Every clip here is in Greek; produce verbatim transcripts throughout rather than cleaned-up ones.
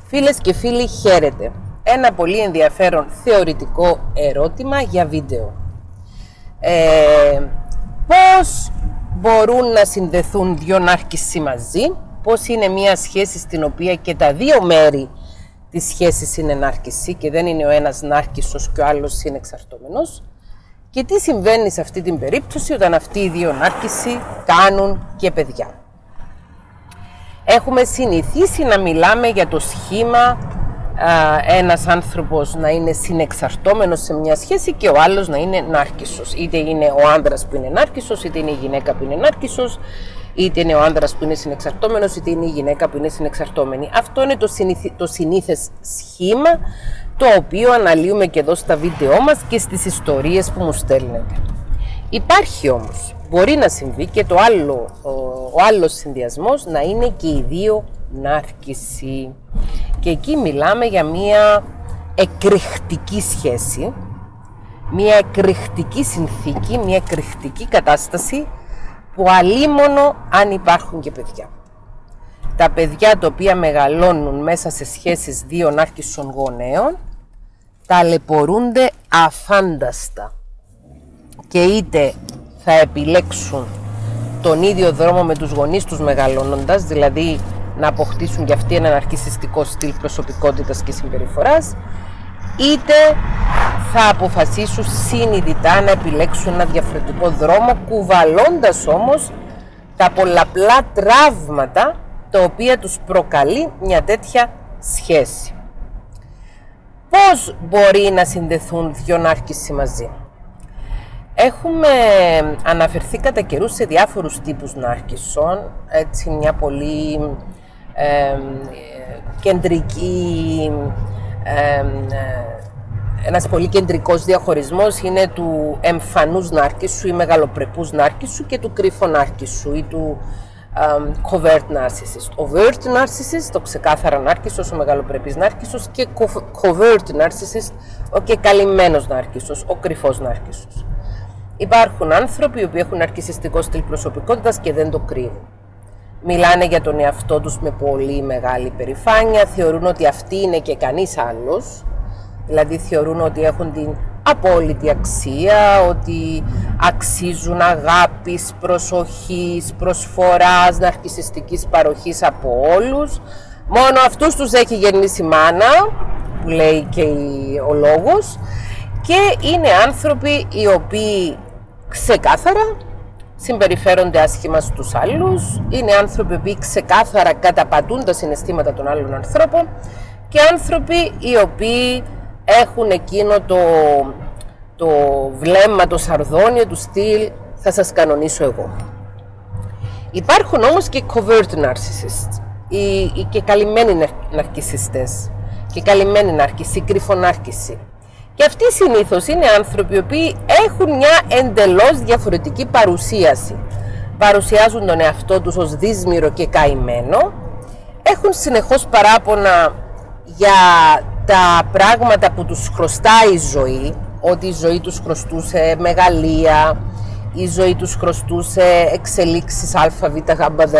Φίλες και φίλοι, χαίρετε. Ένα πολύ ενδιαφέρον θεωρητικό ερώτημα για βίντεο. Ε, πώς μπορούν να συνδεθούν δύο νάρκισσοι μαζί, πώς είναι μια σχέση στην οποία και τα δύο μέρη της σχέσης είναι νάρκισσοι και δεν είναι ο ένας νάρκισσος και ο άλλος συνεξαρτώμενος, και τι συμβαίνει σε αυτή την περίπτωση όταν αυτοί οι δύο νάρκισσοι κάνουν και παιδιά. Έχουμε συνηθίσει να μιλάμε για το σχήμα α, ένας άνθρωπος να είναι συνεξαρτώμενος σε μια σχέση και ο άλλος να είναι νάρκισσος. Είτε είναι ο άνδρας που είναι νάρκισσος, είτε είναι η γυναίκα που είναι νάρκισσος, είτε είναι ο άνδρας που είναι συνεξαρτώμενος, είτε είναι η γυναίκα που είναι συνεξαρτώμενη. Αυτό είναι το, συνήθι, το συνήθες σχήμα, το οποίο αναλύουμε και εδώ στα βίντεό μας και στις ιστορίες που μου στέλνετε. Υπάρχει όμως, μπορεί να συμβεί και το άλλο, ο, ο άλλος συνδυασμός να είναι και οι δύο νάρκισσοι. Και εκεί μιλάμε για μια εκρηκτική σχέση, μια εκρηκτική συνθήκη, μια εκρηκτική κατάσταση που αλίμονο αν υπάρχουν και παιδιά. Τα παιδιά τα οποία μεγαλώνουν μέσα σε σχέσεις δύο νάρκισσων γονέων ταλαιπωρούνται αφάνταστα και είτε θα επιλέξουν τον ίδιο δρόμο με τους γονείς τους μεγαλώνοντας, δηλαδή να αποκτήσουν και αυτοί ένα ναρκισσιστικό στυλ προσωπικότητας και συμπεριφοράς, είτε θα αποφασίσουν συνειδητά να επιλέξουν ένα διαφορετικό δρόμο, κουβαλώντας όμως τα πολλαπλά τραύματα τα οποία τους προκαλεί μια τέτοια σχέση. Πώς μπορεί να συνδεθούν δύο νάρκισσοι μαζί? Έχουμε αναφερθεί κατά καιρούς σε διάφορους τύπους νάρκισσων, έτσι μια πολύ ε, κεντρική, ε, ένας πολύ κεντρικός διαχωρισμός είναι του εμφανούς νάρκισσου ή μεγαλοπρεπούς νάρκισσου και του κρύφου νάρκισσου ή του um, covert narcissist. Overt narcissist, το ξεκάθαρα νάρκισσος, ο μεγαλοπρεπής νάρκισσος, και covert narcissist, ο και καλυμμένος νάρκισσος, ο κρυφός νάρκισσος. Υπάρχουν άνθρωποι οι οποίοι έχουν ναρκισσιστικό στυλ προσωπικότητας και δεν το κρύβουν. Μιλάνε για τον εαυτό τους με πολύ μεγάλη περηφάνεια, θεωρούν ότι αυτοί είναι και κανείς άλλος, δηλαδή θεωρούν ότι έχουν την απόλυτη αξία, ότι αξίζουν αγάπης, προσοχής, προσφοράς, ναρκισσιστικής παροχής από όλους. Μόνο αυτούς τους έχει γεννήσει μάνα, που λέει και ο λόγος, και είναι άνθρωποι οι οποίοι ξεκάθαρα συμπεριφέρονται άσχημα στους άλλους, είναι άνθρωποι που ξεκάθαρα καταπατούν τα συναισθήματα των άλλων ανθρώπων και άνθρωποι οι οποίοι έχουν εκείνο το, το βλέμμα, το σαρδόνιο του στυλ «θα σας κανονίσω εγώ». Υπάρχουν όμως και covert narcissists, οι, οι και καλυμμένοι ναρκισσιστές και καλυμμένοι νάρκισσοι, κρυφονάρκισσοι. Και αυτοί συνήθως είναι άνθρωποι οι οποίοι έχουν μια εντελώς διαφορετική παρουσίαση. Παρουσιάζουν τον εαυτό τους ως δύσμυρο και καημένο, έχουν συνεχώς παράπονα για τα πράγματα που τους χρωστάει η ζωή, ότι η ζωή τους χρωστούσε μεγαλεία, η ζωή τους χρωστούσε εξελίξεις α, β, γ, δ,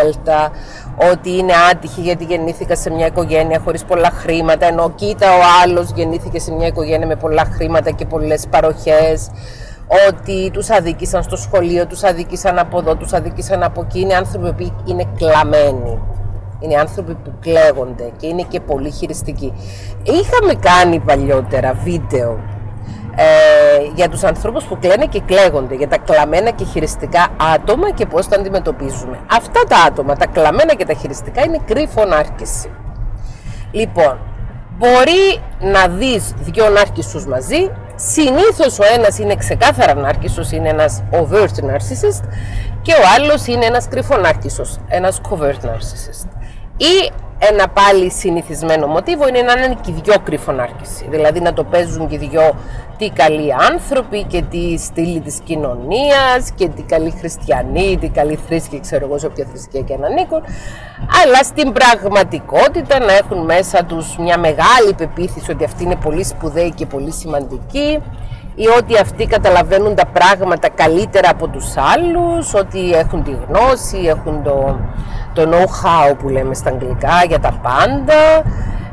ότι είναι άτυχοι γιατί γεννήθηκα σε μια οικογένεια χωρίς πολλά χρήματα, ενώ κοίτα ο άλλος γεννήθηκε σε μια οικογένεια με πολλά χρήματα και πολλές παροχές, ότι τους αδίκησαν στο σχολείο, τους αδίκησαν από εδώ, τους αδίκησαν από εκεί. Είναι άνθρωποι που είναι κλαμμένοι. Είναι άνθρωποι που κλαίγονται και είναι και πολύ χειριστικοί. Είχαμε κάνει παλιότερα βίντεο ε, για τους ανθρώπους που κλαίνε και κλαίγονται, για τα κλαμμένα και χειριστικά άτομα και πώς τα αντιμετωπίζουμε. Αυτά τα άτομα, τα κλαμμένα και τα χειριστικά, είναι κρύφο νάρκισση. Λοιπόν, μπορεί να δεις δύο νάρκισσους μαζί. Συνήθως ο ένας είναι ξεκάθαρα νάρκισσος, είναι ένας overt narcissist, και ο άλλος είναι ένας κρυφονάρκισσος, ένας covert narcissist. Ή ένα πάλι συνηθισμένο μοτίβο είναι να είναι και οι δυο κρυφονάρκισσοι, δηλαδή να το παίζουν και οι δυο τι καλοί άνθρωποι και τι στήλη της κοινωνίας και τι καλοί χριστιανοί, τι καλοί θρήσκοι, ξέρω εγώ σε όποια θρησκεία και αν ανήκουν, αλλά στην πραγματικότητα να έχουν μέσα τους μια μεγάλη πεποίθηση ότι αυτοί είναι πολύ σπουδαίοι και πολύ σημαντικοί, ή ότι αυτοί καταλαβαίνουν τα πράγματα καλύτερα από τους άλλους, ότι έχουν τη γνώση, έχουν το, το know-how που λέμε στα αγγλικά για τα πάντα,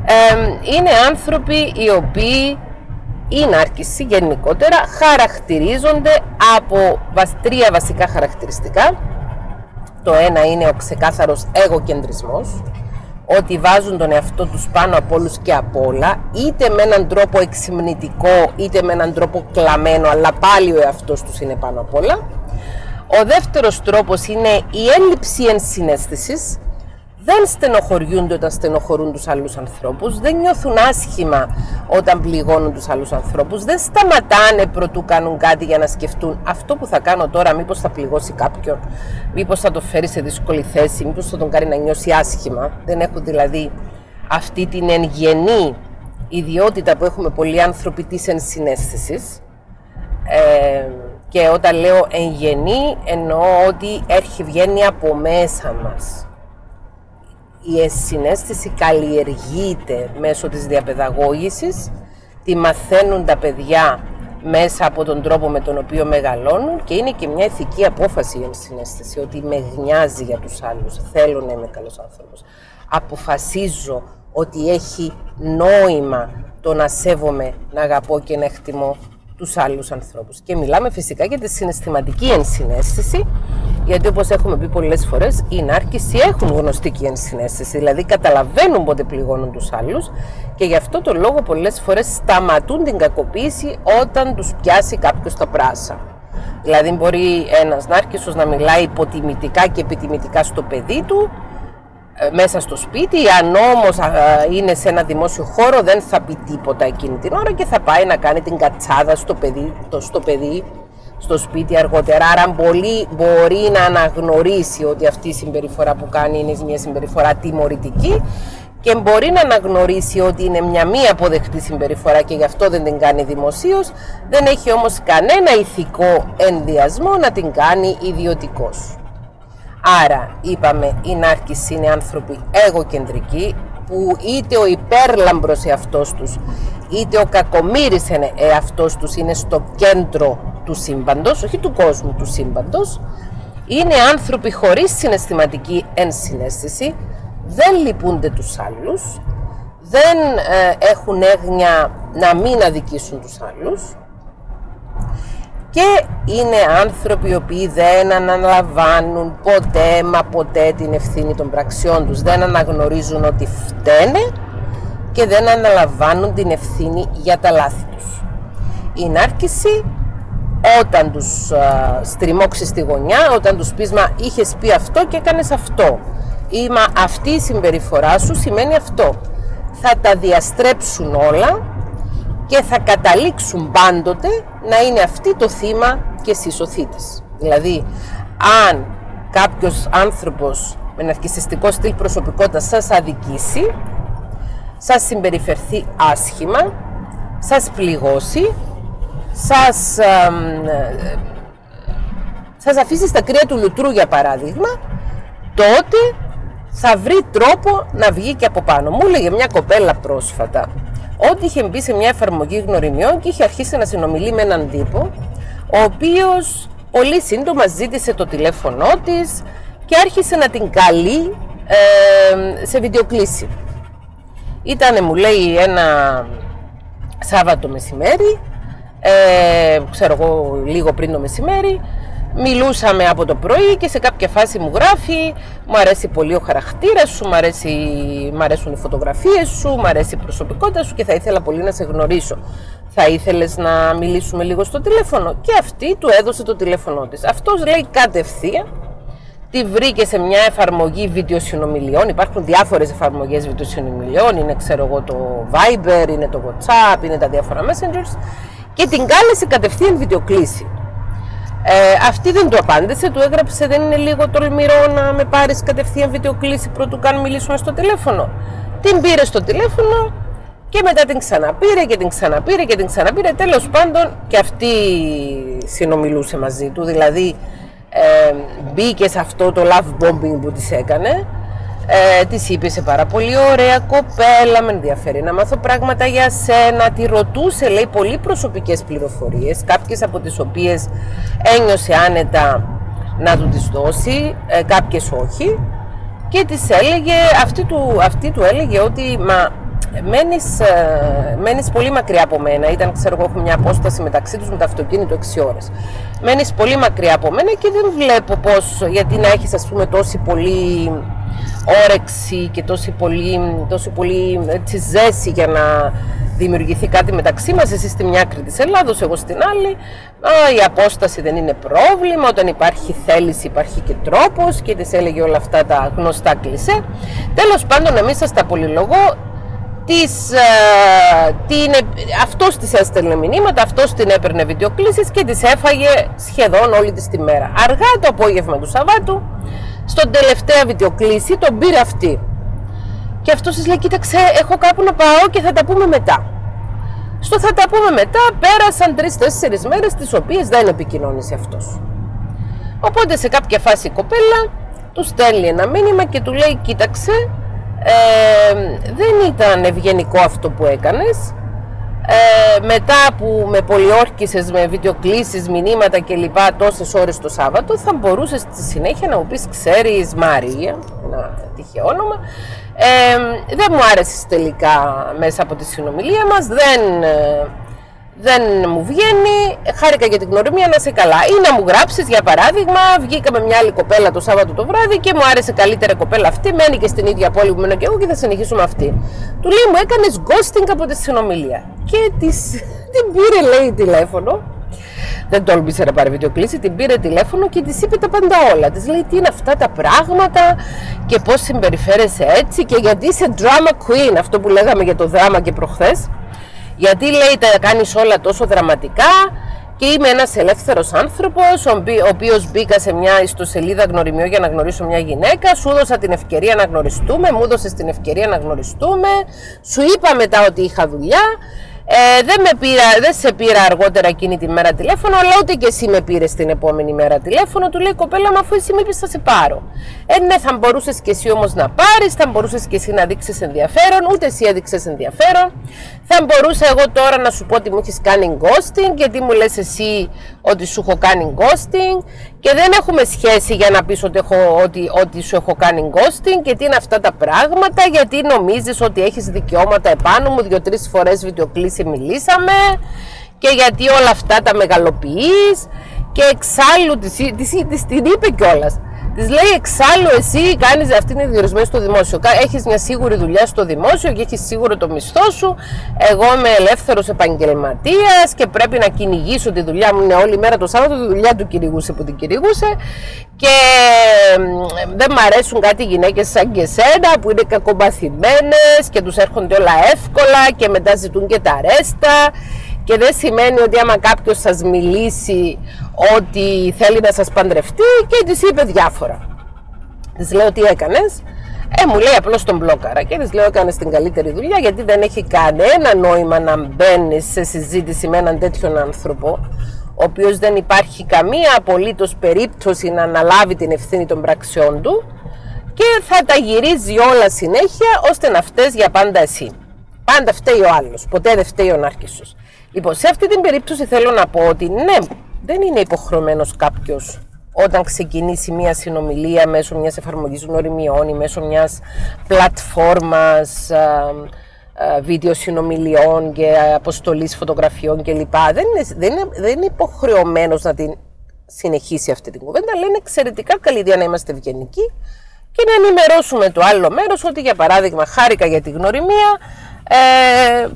Ε, είναι άνθρωποι οι οποίοι, οι νάρκισσοι γενικότερα, χαρακτηρίζονται από τρία βασικά χαρακτηριστικά. Το ένα είναι ο ξεκάθαρος εγωκεντρισμός, ότι βάζουν τον εαυτό τους πάνω από όλους και από όλα, είτε με έναν τρόπο εξυμνητικό, είτε με έναν τρόπο κλαμμένο, αλλά πάλι ο εαυτός τους είναι πάνω απ' όλα. Ο δεύτερος τρόπος είναι η έλλειψη ενσυναίσθησης. Δεν στενοχωριούνται όταν στενοχωρούν τους άλλους ανθρώπους, δεν νιώθουν άσχημα όταν πληγώνουν τους άλλους ανθρώπους, δεν σταματάνε προτού κάνουν κάτι για να σκεφτούν αυτό που θα κάνω τώρα, μήπως θα πληγώσει κάποιον, μήπως θα το φέρει σε δύσκολη θέση, μήπως θα τον κάνει να νιώσει άσχημα. Δεν έχουν δηλαδή αυτή την εν γενή ιδιότητα που έχουμε πολλοί άνθρωποι της ενσυναίσθησης. Ε, και όταν λέω εν γενή εννοώ ότι έρχει βγαίνει από μέσα μας. Η ενσυναίσθηση καλλιεργείται μέσω της διαπαιδαγώγησης, τη μαθαίνουν τα παιδιά μέσα από τον τρόπο με τον οποίο μεγαλώνουν και είναι και μια ηθική απόφαση η ενσυναίσθηση, ότι με νοιάζει για τους άλλους, θέλω να είμαι καλός άνθρωπος. Αποφασίζω ότι έχει νόημα το να σέβομαι, να αγαπώ και να εκτιμώ τους άλλους ανθρώπους. Και μιλάμε φυσικά για τη συναισθηματική ενσυναίσθηση, γιατί όπως έχουμε πει πολλές φορές, οι νάρκισσοι έχουν γνωστική ενσυναίσθηση, δηλαδή καταλαβαίνουν πότε πληγώνουν τους άλλους και γι' αυτό το λόγο πολλές φορές σταματούν την κακοποίηση όταν τους πιάσει κάποιος τα πράσα. Δηλαδή μπορεί ένας νάρκισσος να μιλάει υποτιμητικά και επιτιμητικά στο παιδί του, μέσα στο σπίτι, αν όμως είναι σε ένα δημόσιο χώρο δεν θα πει τίποτα εκείνη την ώρα και θα πάει να κάνει την κατσάδα στο παιδί, το, στο, παιδί στο σπίτι αργότερα. Άρα μπορεί, μπορεί να αναγνωρίσει ότι αυτή η συμπεριφορά που κάνει είναι μια συμπεριφορά τιμωρητική και μπορεί να αναγνωρίσει ότι είναι μια μη αποδεκτή συμπεριφορά και γι' αυτό δεν την κάνει δημοσίως. Δεν έχει όμως κανένα ηθικό ενδιασμό να την κάνει ιδιωτικός. Άρα, είπαμε, οι νάρκισσοι είναι άνθρωποι εγωκεντρικοί, που είτε ο υπέρλαμπρος εαυτός τους, είτε ο κακομοίρης εαυτός τους είναι στο κέντρο του σύμπαντος, όχι του κόσμου, του σύμπαντος. Είναι άνθρωποι χωρίς συναισθηματική ενσυναίσθηση, δεν λυπούνται τους άλλους, δεν ε, έχουν έγνοια να μην αδικήσουν τους άλλους. Και είναι άνθρωποι οι οποίοι δεν αναλαμβάνουν ποτέ μα ποτέ την ευθύνη των πραξιών τους. Δεν αναγνωρίζουν ότι φταίνε και δεν αναλαμβάνουν την ευθύνη για τα λάθη τους. Οι νάρκισσοι, όταν τους α, στριμώξεις στη γωνιά, όταν τους πεις μα είχες πει αυτό και έκανες αυτό, ή μα αυτή η συμπεριφορά σου σημαίνει αυτό, θα τα διαστρέψουν όλα και θα καταλήξουν πάντοτε να είναι αυτή το θύμα και εσύ σωθήτης. Δηλαδή, αν κάποιος άνθρωπος με ναρκισσιστικό στυλ προσωπικότητας σας αδικήσει, σας συμπεριφερθεί άσχημα, σας πληγώσει, σας, α, σας αφήσει στα κρύα του λουτρού για παράδειγμα, τότε θα βρει τρόπο να βγει και από πάνω. Μου έλεγε μια κοπέλα πρόσφατα ότι είχε μπει σε μια εφαρμογή γνωριμιών και είχε αρχίσει να συνομιλεί με έναν τύπο, ο οποίος πολύ σύντομα ζήτησε το τηλέφωνό της και άρχισε να την καλεί ε, σε βιντεοκλήση. Ήτανε, μου λέει, ένα Σάββατο μεσημέρι, ε, ξέρω εγώ, λίγο πριν το μεσημέρι. Μιλούσαμε από το πρωί και σε κάποια φάση μου γράφει «Μου αρέσει πολύ ο χαρακτήρας σου, μου, αρέσει, μου αρέσουν οι φωτογραφίες σου, μου αρέσει η προσωπικότητα σου και θα ήθελα πολύ να σε γνωρίσω. Θα ήθελες να μιλήσουμε λίγο στο τηλέφωνο?» Και αυτή του έδωσε το τηλέφωνο της. Αυτός, λέει, κατευθείαν τη βρήκε σε μια εφαρμογή βιντεοσυνομιλιών. Υπάρχουν διάφορες εφαρμογές βιντεοσυνομιλιών, είναι, ξέρω εγώ, το Viber, είναι το WhatsApp, είναι τα διάφορα Messengers, και την κάλεσε κατευθείαν βιντεοκλήση. Ε, αυτή δεν του απάντησε, του έγραψε «Δεν είναι λίγο τολμηρό να με πάρεις κατευθείαν βιντεοκλήση πρωτού καν μιλήσουμε στο τηλέφωνο?» Την πήρε στο τηλέφωνο και μετά την ξαναπήρε και την ξαναπήρε και την ξαναπήρε. Τέλος πάντων και αυτή συνομιλούσε μαζί του, δηλαδή ε, μπήκε σε αυτό το love bombing που της έκανε. Ε, της είπε «Σε πάρα πολύ ωραία κοπέλα, με ενδιαφέρει να μάθω πράγματα για σένα». Τη ρωτούσε, λέει, πολύ προσωπικές πληροφορίες, κάποιες από τις οποίες ένιωσε άνετα να του τις δώσει, ε, κάποιες όχι, και της έλεγε, αυτή του, αυτή του έλεγε ότι «Μα μένεις, ε, μένεις πολύ μακριά από μένα. Ήταν, ξέρω εγώ, έχουμε μια απόσταση μεταξύ τους με το αυτοκίνητο έξι ώρες. Μένεις πολύ μακριά από μένα και δεν βλέπω πώς, γιατί να έχεις, ας πούμε, τόση πολύ όρεξη και τόση πολύ, τόση πολύ έτσι, ζέση για να δημιουργηθεί κάτι μεταξύ μας, εσύ στη μια άκρη της Ελλάδος, εγώ στην άλλη. Α, η απόσταση δεν είναι πρόβλημα, όταν υπάρχει θέληση υπάρχει και τρόπος, και της έλεγε όλα αυτά τα γνωστά κλισέ. Τέλος πάντων, να μην σας τα πολυλογώ, της, ε, την, αυτός της έστελνε μηνύματα, αυτός την έπαιρνε βιντεοκλήσεις και της έφαγε σχεδόν όλη της τη μέρα. Αργά το απόγευμα του Σαββάτου, στον τελευταία βιντεοκλήση τον πήρε αυτή. Και αυτός της λέει, κοίταξε, έχω κάπου να πάω και θα τα πούμε μετά. Στο θα τα πούμε μετά πέρασαν τρεις-τέσσερις μέρες, τις οποίες δεν επικοινώνησε αυτός. Οπότε σε κάποια φάση η κοπέλα του στέλνει ένα μήνυμα και του λέει, κοίταξε, ε, δεν ήταν ευγενικό αυτό που έκανες. Ε, μετά που με πολιόρκησες με βιντεοκλήσεις, μηνύματα κλπ. Τόσες ώρες το Σάββατο, θα μπορούσες στη συνέχεια να μου πεις, ξέρεις Μαρία, ένα τυχαίο όνομα, ε, δεν μου άρεσες τελικά μέσα από τη συνομιλία μας, δεν, ε, δεν μου βγαίνει, χάρηκα για την γνωριμία, να σε καλά. Ή να μου γράψεις, για παράδειγμα, βγήκα με μια άλλη κοπέλα το Σάββατο το βράδυ και μου άρεσε καλύτερα η κοπέλα αυτή, μένει και στην ίδια πόλη που μένω και εγώ και θα συνεχίσουμε αυτή. Του λέει, μου έκανες ghosting από τη συνομιλία. Και της, την πήρε, λέει, τηλέφωνο. Δεν τόλμησε να πάρει βιντεοκλήση, την πήρε τηλέφωνο και της είπε τα πάντα όλα. Της λέει, τι είναι αυτά τα πράγματα και πώς συμπεριφέρεσαι έτσι και γιατί είσαι drama queen, αυτό που λέγαμε για το δράμα και προχθές. Γιατί, λέει, τα κάνεις όλα τόσο δραματικά και είμαι ένας ελεύθερος άνθρωπος, ο οποίος μπήκα σε μια ιστοσελίδα γνωριμιών για να γνωρίσω μια γυναίκα, σου έδωσα την ευκαιρία να γνωριστούμε, μου έδωσες την ευκαιρία να γνωριστούμε, σου είπα μετά ότι είχα δουλειά. Ε, δεν, με πήρα, δεν σε πήρα αργότερα εκείνη τη μέρα τηλέφωνο, αλλά ούτε και εσύ με πήρες την επόμενη μέρα τηλέφωνο. Του λέει, κοπέλα μου, αφού εσύ με είπες θα σε πάρω. Ε, ναι, θα μπορούσες και εσύ όμως να πάρεις, θα μπορούσες και εσύ να δείξεις ενδιαφέρον, ούτε εσύ έδειξες ενδιαφέρον. Θα μπορούσα εγώ τώρα να σου πω ότι μου έχεις κάνει ghosting, γιατί μου λες εσύ ότι σου έχω κάνει ghosting, και δεν έχουμε σχέση για να πεις ότι, έχω, ότι, ότι σου έχω κάνει ghosting, και τι είναι αυτά τα πράγματα, γιατί νομίζεις ότι έχεις δικαιώματα επάνω μου, δύο-τρεις φορές βιντεοκλήση μιλήσαμε, και γιατί όλα αυτά τα μεγαλοποιείς, και εξάλλου της, της, της την είπε κιόλας. Της λέει, εξάλλου εσύ κάνεις, αυτή είναι διορισμένη στο δημόσιο, έχεις μια σίγουρη δουλειά στο δημόσιο και έχεις σίγουρο το μισθό σου. Εγώ είμαι ελεύθερος επαγγελματίας και πρέπει να κυνηγήσω τη δουλειά μου. Είναι όλη μέρα το Σάββατο τη δουλειά του κυνηγούσε που την κυνηγούσε, και δεν μ' αρέσουν κάτι γυναίκες σαν και εσένα που είναι κακομπαθημένες και τους έρχονται όλα εύκολα και μετά ζητούν και τα ρέστα. Και δεν σημαίνει ότι άμα κάποιος σας μιλήσει ότι θέλει να σας παντρευτεί, και της είπε διάφορα. Της λέω, τι έκανες? Ε, μου λέει, απλώς τον μπλόκαρα. Και της λέω, έκανες την καλύτερη δουλειά, γιατί δεν έχει κανένα νόημα να μπαίνεις σε συζήτηση με έναν τέτοιον άνθρωπο, ο οποίος δεν υπάρχει καμία απολύτως περίπτωση να αναλάβει την ευθύνη των πραξιών του, και θα τα γυρίζει όλα συνέχεια ώστε να φταίς για πάντα εσύ. Πάντα φταίει ο άλλος, ποτέ δεν φταίει ο Νάρκισσος. Λοιπόν, σε αυτή την περίπτωση θέλω να πω ότι ναι, δεν είναι υποχρεωμένος κάποιος όταν ξεκινήσει μια συνομιλία μέσω μιας εφαρμογής γνωριμιών ή μέσω μιας πλατφόρμας βίντεο συνομιλιών και αποστολής φωτογραφιών κλπ. Δεν είναι, δεν, είναι, δεν είναι υποχρεωμένος να την συνεχίσει αυτή την κουβέντα, αλλά είναι εξαιρετικά καλή ιδέα να είμαστε ευγενικοί και να ενημερώσουμε το άλλο μέρος ότι, για παράδειγμα, χάρηκα για τη γνωριμία, ε,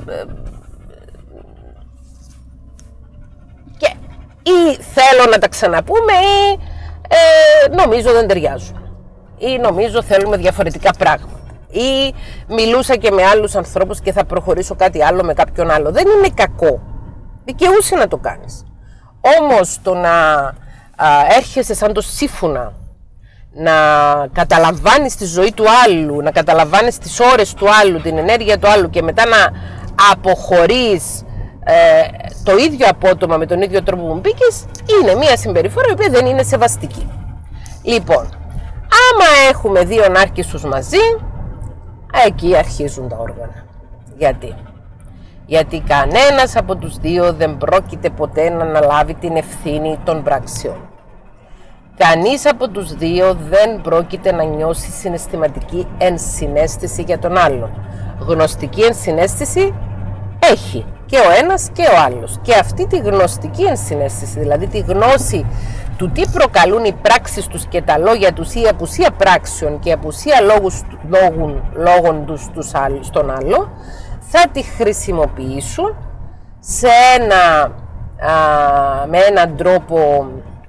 και, ή θέλω να τα ξαναπούμε, ή ε, νομίζω δεν ταιριάζουν, ή νομίζω θέλουμε διαφορετικά πράγματα, ή μιλούσα και με άλλους ανθρώπους και θα προχωρήσω κάτι άλλο με κάποιον άλλο. Δεν είναι κακό, δικαιούσε να το κάνεις. Όμως το να α, έρχεσαι σαν το σύμφωνα, να καταλαμβάνεις τη ζωή του άλλου, να καταλαμβάνεις τις ώρες του άλλου, την ενέργεια του άλλου, και μετά να αποχωρείς ε, το ίδιο απότομα με τον ίδιο τρόπο που μπήκες, είναι μια συμπεριφορά η οποία δεν είναι σεβαστική. Λοιπόν, άμα έχουμε δύο νάρκισσους μαζί, εκεί αρχίζουν τα όργανα. Γιατί? Γιατί κανένας από τους δύο δεν πρόκειται ποτέ να αναλάβει την ευθύνη των πράξεων. Κανείς από τους δύο δεν πρόκειται να νιώσει συναισθηματική ενσυναίσθηση για τον άλλον. γνωστική ενσυναίσθηση έχει και ο ένας και ο άλλος. Και αυτή τη γνωστική ενσυναίσθηση, δηλαδή τη γνώση του τι προκαλούν οι πράξεις τους και τα λόγια τους ή η απουσία πράξεων και η απουσία λόγους, λόγων, λόγων τους, τους στον άλλο, θα τη χρησιμοποιήσουν σε ένα, α, με έναν τρόπο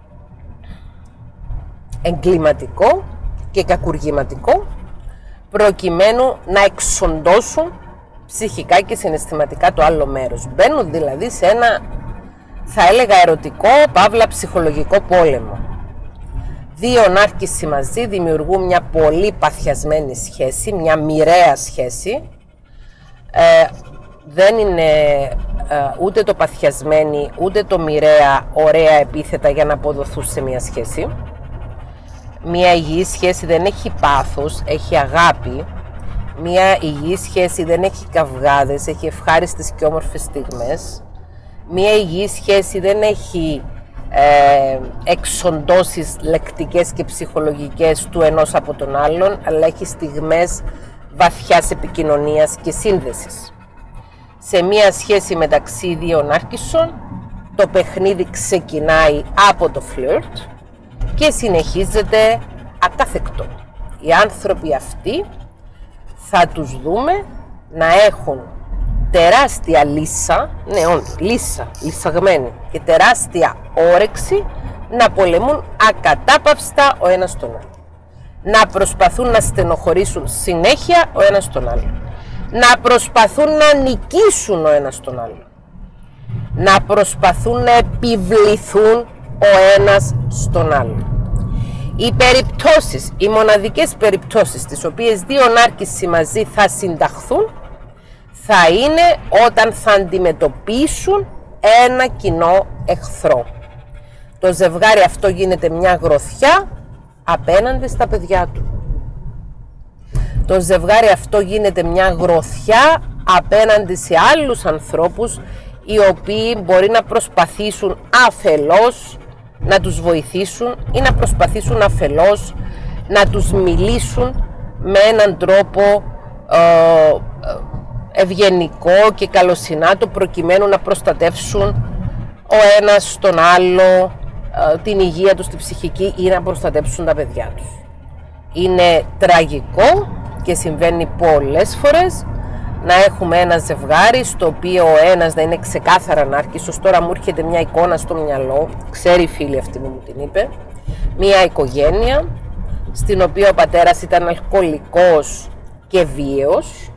εγκληματικό και κακουργηματικό, προκειμένου να εξοντώσουν ψυχικά και συναισθηματικά το άλλο μέρος. Μπαίνουν δηλαδή σε ένα, θα έλεγα, ερωτικό, παύλα ψυχολογικό πόλεμο. Δύο νάρκισσοι μαζί δημιουργούν μια πολύ παθιασμένη σχέση, μια μοιραία σχέση. Ε, δεν είναι ε, ούτε το παθιασμένη, ούτε το μοιραία ωραία επίθετα για να αποδοθούν σε μια σχέση. Μια υγιή σχέση δεν έχει πάθος, έχει αγάπη. Μια υγιή σχέση δεν έχει καυγάδες, έχει ευχάριστες και όμορφες στιγμές. Μια υγιή σχέση δεν έχει ε, εξοντώσεις λεκτικές και ψυχολογικές του ενός από τον άλλον, αλλά έχει στιγμές βαθιάς επικοινωνίας και σύνδεσης. Σε μια σχέση μεταξύ δύο νάρκισσων, το παιχνίδι ξεκινάει από το φλερτ και συνεχίζεται ακάθεκτο. Οι άνθρωποι αυτοί θα τους δούμε να έχουν τεράστια λύσα, ναι όντως, λύσα, λυσαγμένη και τεράστια όρεξη να πολεμούν ακατάπαυστα ο ένας τον άλλο. Να προσπαθούν να στενοχωρήσουν συνέχεια ο ένας τον άλλο. Να προσπαθούν να νικήσουν ο ένας τον άλλο. Να προσπαθούν να επιβληθούν ο ένας στον άλλο. Οι περιπτώσεις, οι μοναδικές περιπτώσεις τις οποίες δύο νάρκισσοι μαζί θα συνταχθούν θα είναι όταν θα αντιμετωπίσουν ένα κοινό εχθρό. Το ζευγάρι αυτό γίνεται μια γροθιά απέναντι στα παιδιά του. Το ζευγάρι αυτό γίνεται μια γροθιά απέναντι σε άλλους ανθρώπους οι οποίοι μπορεί να προσπαθήσουν αφελώς να τους βοηθήσουν ή να προσπαθήσουν αφελώς να τους μιλήσουν με έναν τρόπο ε, ευγενικό και καλοσυνάτο, προκειμένου να προστατεύσουν ο ένας τον άλλο ε, την υγεία τους, την ψυχική, ή να προστατεύσουν τα παιδιά τους. Είναι τραγικό και συμβαίνει πολλές φορές να έχουμε ένα ζευγάρι στο οποίο ο ένας να είναι ξεκάθαρα νάρκισσος. Τώρα μου έρχεται μια εικόνα στο μυαλό, ξέρει η φίλη αυτή που μου την είπε, μια οικογένεια στην οποία ο πατέρας ήταν αλκοολικός και βίαιος,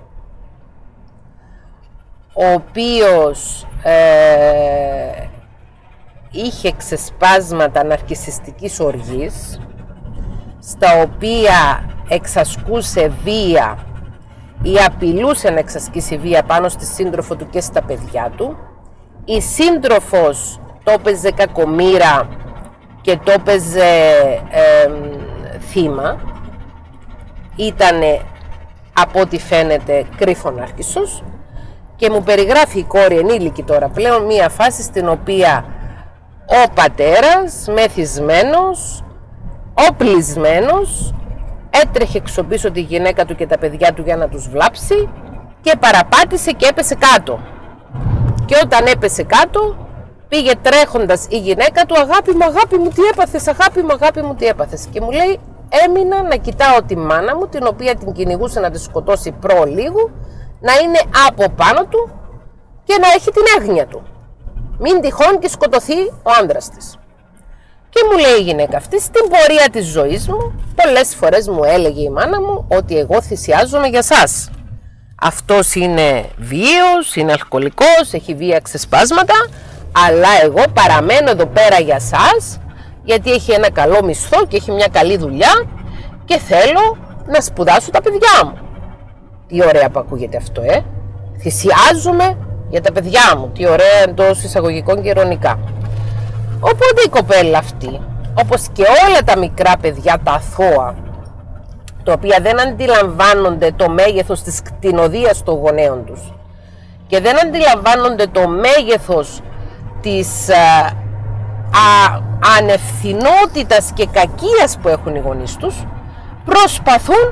ο οποίος ε, είχε ξεσπάσματα ναρκισσιστικής οργής, στα οποία εξασκούσε βία ή απειλούσε να εξασκήσει βία πάνω στη σύντροφο του και στα παιδιά του. Η σύντροφος το έπαιζε κακομοίρα και το έπαιζε ε, θύμα. Ήτανε, από ό,τι φαίνεται, κρύφων νάρκισσος, και μου περιγράφει η κόρη, ενήλικη τώρα πλέον, μία φάση στην οποία ο πατέρας, μεθυσμένος, οπλισμένος, έτρεχε εξωπίσω τη γυναίκα του και τα παιδιά του για να τους βλάψει και παραπάτησε και έπεσε κάτω. Και όταν έπεσε κάτω, πήγε τρέχοντας η γυναίκα του, αγάπη μου, αγάπη μου, τι έπαθες, αγάπη μου, αγάπη μου, τι έπαθες. Και μου λέει, έμεινα να κοιτάω τη μάνα μου, την οποία την κυνηγούσε να τη σκοτώσει προλίγου, να είναι από πάνω του και να έχει την έγνοια του. Μην τυχόν και σκοτωθεί ο άντρας της. Και μου λέει η γυναίκα αυτή, στην πορεία της ζωής μου, πολλές φορές μου έλεγε η μάνα μου ότι εγώ θυσιάζομαι για σας. Αυτός είναι βίαιος, είναι αλκοολικός, έχει βία ξεσπάσματα, αλλά εγώ παραμένω εδώ πέρα για σας, γιατί έχει ένα καλό μισθό και έχει μια καλή δουλειά και θέλω να σπουδάσω τα παιδιά μου. Τι ωραία που ακούγεται αυτό, ε! Θυσιάζομαι για τα παιδιά μου. Τι ωραία εντός εισαγωγικών και ειρωνικά. Οπότε η κοπέλα αυτή, όπως και όλα τα μικρά παιδιά, τα αθώα, τα οποία δεν αντιλαμβάνονται το μέγεθος της κτηνοδείας των γονέων τους και δεν αντιλαμβάνονται το μέγεθος της α, α, ανευθυνότητας και κακίας που έχουν οι γονείς τους, προσπαθούν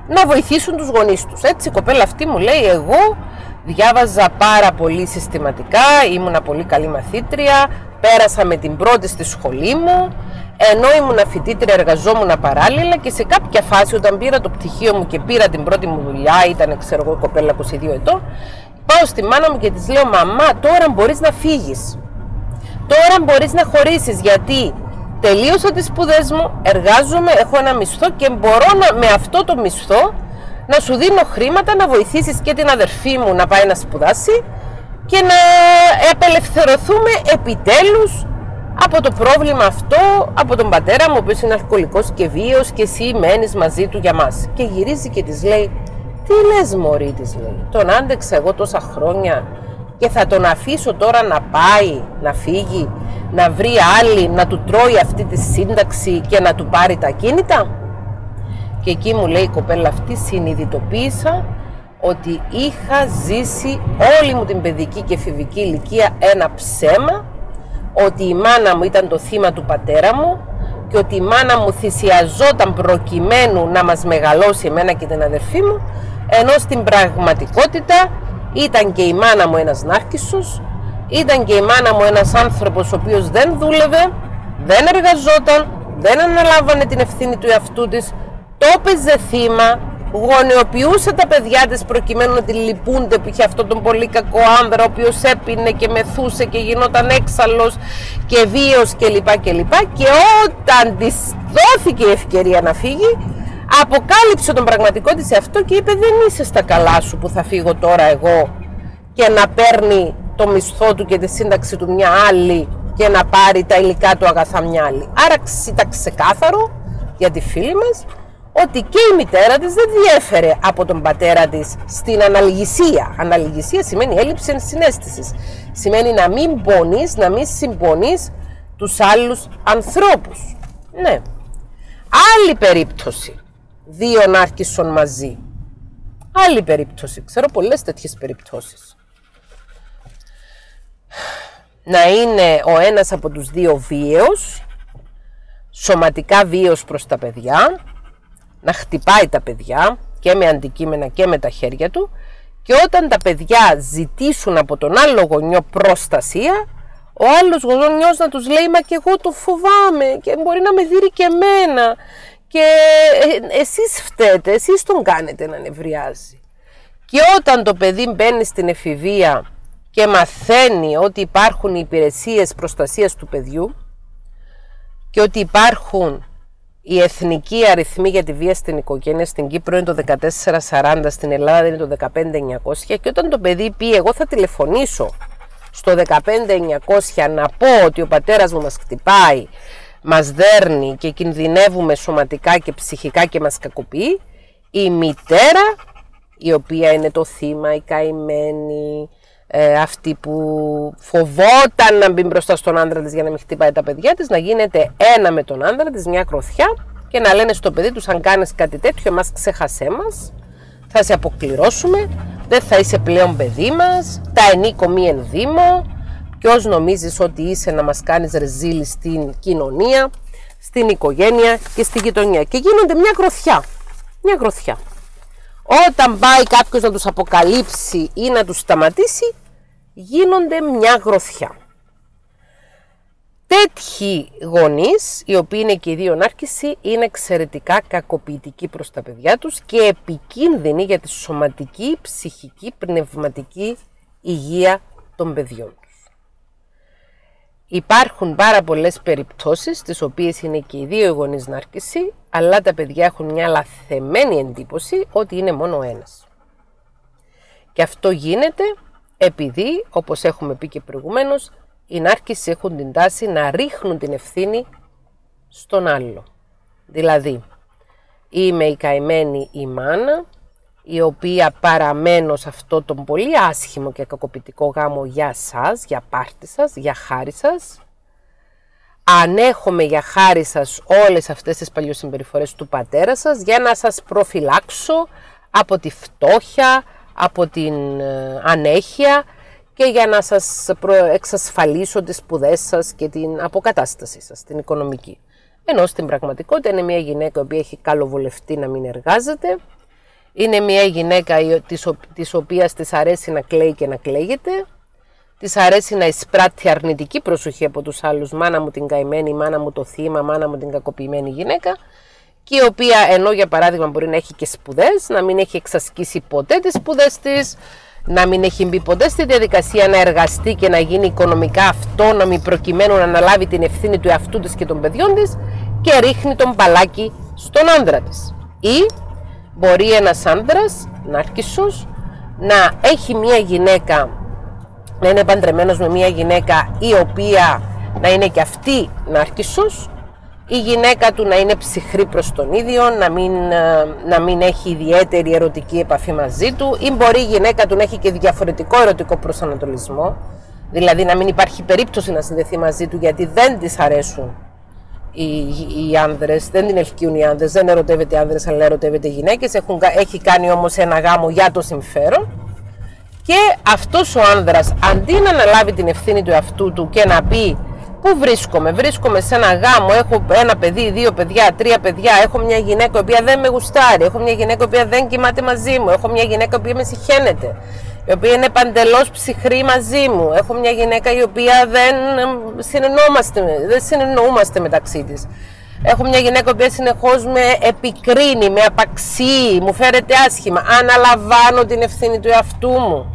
να βοηθήσουν τους γονείς τους. Έτσι η κοπέλα αυτή μου λέει, εγώ διάβαζα πάρα πολύ συστηματικά, ήμουνα πολύ καλή μαθήτρια, πέρασα με την πρώτη στη σχολή μου, ενώ ήμουν φοιτήτρια εργαζόμουν παράλληλα και σε κάποια φάση όταν πήρα το πτυχίο μου και πήρα την πρώτη μου δουλειά, ήταν ξέρω εγώ κοπέλα είκοσι δύο ετών, πάω στη μάνα μου και της λέω, μαμά, τώρα μπορείς να φύγεις, τώρα μπορείς να χωρίσεις, γιατί τελείωσα τις σπουδές μου, εργάζομαι, έχω ένα μισθό και μπορώ να, με αυτό το μισθό να σου δίνω χρήματα να βοηθήσεις και την αδερφή μου να πάει να σπουδάσει και να απελευθερωθούμε επιτέλους από το πρόβλημα αυτό, από τον πατέρα μου, ο οποίος είναι αλκοολικός και βίαιος και εσύ μένεις μαζί του για μας. Και γυρίζει και της λέει, τι λες μωρή, της λέει, τον άντεξα εγώ τόσα χρόνια και θα τον αφήσω τώρα να πάει, να φύγει, να βρει άλλη, να του τρώει αυτή τη σύνταξη και να του πάρει τα ακίνητα. Και εκεί μου λέει η κοπέλα αυτή, συνειδητοποίησα ότι είχα ζήσει όλη μου την παιδική και εφηβική ηλικία ένα ψέμα, ότι η μάνα μου ήταν το θύμα του πατέρα μου και ότι η μάνα μου θυσιαζόταν προκειμένου να μας μεγαλώσει εμένα και την αδερφή μου, ενώ στην πραγματικότητα ήταν και η μάνα μου ένας νάρκισσος, ήταν και η μάνα μου ένας άνθρωπος ο οποίος δεν δούλευε, δεν εργαζόταν, δεν αναλάβανε την ευθύνη του εαυτού της, το έπαιζε θύμα, γονεοποιούσε τα παιδιά της προκειμένου να τη λυπούνται που είχε αυτόν τον πολύ κακό άνδρα ο οποίος έπινε και μεθούσε και γινόταν έξαλλος και βίαιος κλπ. Και, και όταν της δόθηκε η ευκαιρία να φύγει, αποκάλυψε τον πραγματικό της εαυτό και είπε, δεν είσαι στα καλά σου που θα φύγω τώρα εγώ και να παίρνει το μισθό του και τη σύνταξη του μια άλλη και να πάρει τα υλικά του αγαθά μια άλλη. Άρα ήταν ξεκάθαρο για τη φίλη μας ότι και η μητέρα της δεν διέφερε από τον πατέρα της στην αναλγησία. Αναλγησία σημαίνει έλλειψη ενσυναίσθησης. Σημαίνει να μην πονείς, να μην συμπονείς τους άλλους ανθρώπους. Ναι. Άλλη περίπτωση. Δύο νάρκισσων μαζί. Άλλη περίπτωση. Ξέρω πολλές τέτοιες περιπτώσεις. Να είναι ο ένας από τους δύο βίαιος, σωματικά βίαιος προς τα παιδιά, να χτυπάει τα παιδιά και με αντικείμενα και με τα χέρια του, και όταν τα παιδιά ζητήσουν από τον άλλο γονιό προστασία, ο άλλος γονιός να τους λέει, μα και εγώ το φοβάμαι και μπορεί να με δείρει και εμένα και ε, εσείς φταίτε, εσείς τον κάνετε να νευριάζει. Και όταν το παιδί μπαίνει στην εφηβεία και μαθαίνει ότι υπάρχουν οι υπηρεσίες προστασίας του παιδιού και ότι υπάρχουν οι εθνικοί αριθμοί για τη βία στην οικογένεια, στην Κύπρο είναι το δεκατέσσερα σαράντα, στην Ελλάδα είναι το δεκαπέντε εννιακόσια, και όταν το παιδί πει, εγώ θα τηλεφωνήσω στο δεκαπέντε εννιακόσια να πω ότι ο πατέρας μου μας χτυπάει, μας δέρνει και κινδυνεύουμε σωματικά και ψυχικά και μας κακοποιεί, η μητέρα, η οποία είναι το θύμα, η καημένη, ε, αυτή που φοβόταν να μπει μπροστά στον άντρα της για να μην χτυπάει τα παιδιά της, να γίνεται ένα με τον άντρα της, μια κροθιά, και να λένε στο παιδί τους, αν κάνεις κάτι τέτοιο, εμάς ξέχασέ μας, θα σε αποκληρώσουμε, δεν θα είσαι πλέον παιδί μας, τα ενίκο μη ενδύμω, και ως νομίζεις ότι είσαι να μας κάνεις ρεζίλη στην κοινωνία, στην οικογένεια και στη γειτονιά. Και γίνονται μια γροθιά, μια γροθιά. Όταν πάει κάποιος να τους αποκαλύψει ή να τους σταματήσει, γίνονται μια γροθιά. Τέτοιοι γονείς, οι οποίοι είναι και οι δύο νάρκισσοι, είναι εξαιρετικά κακοποιητικοί προς τα παιδιά τους και επικίνδυνοι για τη σωματική, ψυχική, πνευματική υγεία των παιδιών τους. Υπάρχουν πάρα πολλές περιπτώσεις, τις οποίες είναι και οι δύο γονείς νάρκισσοι, αλλά τα παιδιά έχουν μια λαθεμένη εντύπωση ότι είναι μόνο ένας. Και αυτό γίνεται επειδή, όπως έχουμε πει και προηγουμένως, οι νάρκισσοι έχουν την τάση να ρίχνουν την ευθύνη στον άλλο. Δηλαδή, είμαι η καημένη η μάνα, η οποία παραμένω σε αυτό τον πολύ άσχημο και κακοποιητικό γάμο για σας, για πάρτι σας, για χάρη σας. Ανέχομαι για χάρη σας όλες αυτές τις παλιοσυμπεριφορές του πατέρα σας για να σας προφυλάξω από τη φτώχεια, από την ανέχεια και για να σας εξασφαλίσω τις σπουδές σας και την αποκατάστασή σας, την οικονομική. Ενώ στην πραγματικότητα είναι μια γυναίκα που έχει καλοβολευτεί να μην εργάζεται, Είναι μια γυναίκα της οποίας της αρέσει να κλαίει και να κλαίγεται, της αρέσει να εισπράττει αρνητική προσοχή από τους άλλους, μάνα μου την καημένη, μάνα μου το θύμα, μάνα μου την κακοποιημένη γυναίκα, και η οποία ενώ για παράδειγμα μπορεί να έχει και σπουδές, να μην έχει εξασκήσει ποτέ τις σπουδές της, να μην έχει μπει ποτέ στη διαδικασία να εργαστεί και να γίνει οικονομικά αυτόνομη προκειμένου να αναλάβει την ευθύνη του εαυτού της και των παιδιών της, και ρίχνει τον μπαλάκι στον άντρα της. Ή μπορεί ένας άντρας, νάρκισσος, να έχει μια γυναίκα, να είναι παντρεμένος με μια γυναίκα η οποία να είναι και αυτή νάρκισσος, η γυναίκα του να είναι ψυχρή προς τον ίδιο, να μην, να μην έχει ιδιαίτερη ερωτική επαφή μαζί του, ή μπορεί η γυναίκα του να έχει και διαφορετικό ερωτικό προσανατολισμό, δηλαδή να μην υπάρχει περίπτωση να συνδεθεί μαζί του γιατί δεν της αρέσουν οι, οι άνδρες, δεν την ελκύουν οι άνδρες, δεν ερωτεύεται άνδρες αλλά ερωτεύεται γυναίκες, έχουν, έχει κάνει όμως ένα γάμο για το συμφέρον, και αυτός ο άνδρας αντί να αναλάβει την ευθύνη του εαυτού του και να πει πού βρίσκομαι, βρίσκομαι σε ένα γάμο, έχω ένα παιδί, δύο παιδιά, τρία παιδιά, έχω μια γυναίκα η οποία δεν με γουστάρει, έχω μια γυναίκα η οποία δεν κοιμάται μαζί μου, έχω μια γυναίκα η οποία με συχαίνεται, η οποία είναι παντελώς ψυχρή μαζί μου, έχω μια γυναίκα η οποία δεν συνεννοούμαστε, δεν συνεννοούμαστε μεταξύ της, έχω μια γυναίκα η οποία συνεχώς με επικρίνει, με απαξιεί, μου φέρεται άσχημα, αναλαμβάνω την ευθύνη του εαυτού μου.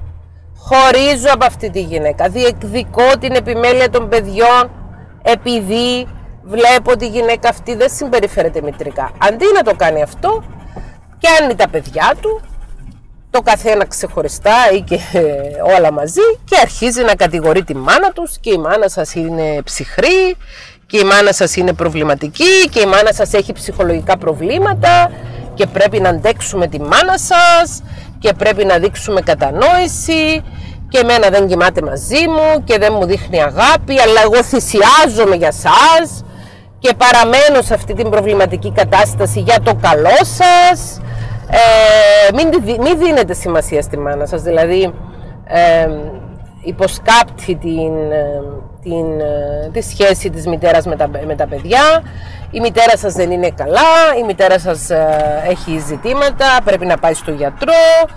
Χωρίζω από αυτή τη γυναίκα, διεκδικώ την επιμέλεια των παιδιών επειδή βλέπω ότι η γυναίκα αυτή δεν συμπεριφέρεται μητρικά. Αντί να το κάνει αυτό, κάνει τα παιδιά του, το καθένα ξεχωριστά ή και όλα μαζί, και αρχίζει να κατηγορεί τη μάνα τους, και η μάνα σας είναι ψυχρή, και η μάνα σας είναι προβληματική, και η μάνα σας έχει ψυχολογικά προβλήματα και πρέπει να αντέξουμε τη μάνα σας και πρέπει να δείξουμε κατανόηση, και εμένα δεν κοιμάται μαζί μου και δεν μου δείχνει αγάπη, αλλά εγώ θυσιάζομαι για σας και παραμένω σε αυτή την προβληματική κατάσταση για το καλό σας. Ε, μην, μην δίνετε σημασία στη μάνα σας, δηλαδή ε, υποσκάπτει την, την, τη σχέση της μητέρας με τα, με τα παιδιά. Η μητέρα σας δεν είναι καλά, η μητέρα σας ε, έχει ζητήματα, πρέπει να πάει στο γιατρό,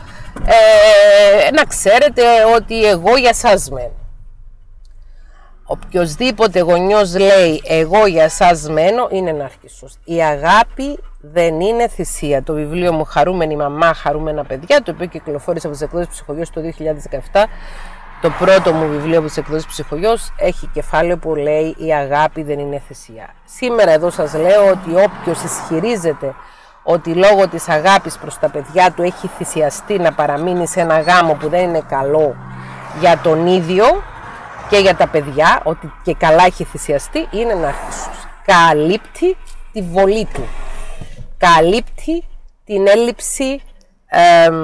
ε, να ξέρετε ότι εγώ για σας μένω. Οποιοσδήποτε γονιός λέει εγώ για σας μένω είναι νάρκισσος. Η αγάπη δεν είναι θυσία. Το βιβλίο μου «Χαρούμενη μαμά, χαρούμενα παιδιά», το οποίο κυκλοφόρησε από τις εκδόσεις Ψυχογιός το δύο χιλιάδες δεκαεπτά, το πρώτο μου βιβλίο από τις εκδόσεις Ψυχογιός, έχει κεφάλαιο που λέει «Η αγάπη δεν είναι θυσία». Σήμερα εδώ σας λέω ότι όποιος ισχυρίζεται ότι λόγω της αγάπης προς τα παιδιά του έχει θυσιαστεί να παραμείνει σε ένα γάμο που δεν είναι καλό για τον ίδιο και για τα παιδιά, ότι και καλά έχει θυσιαστεί, είναι νάρκισσος. Καλύπτει τη βολή του, καλύπτει την έλλειψη ε, ε,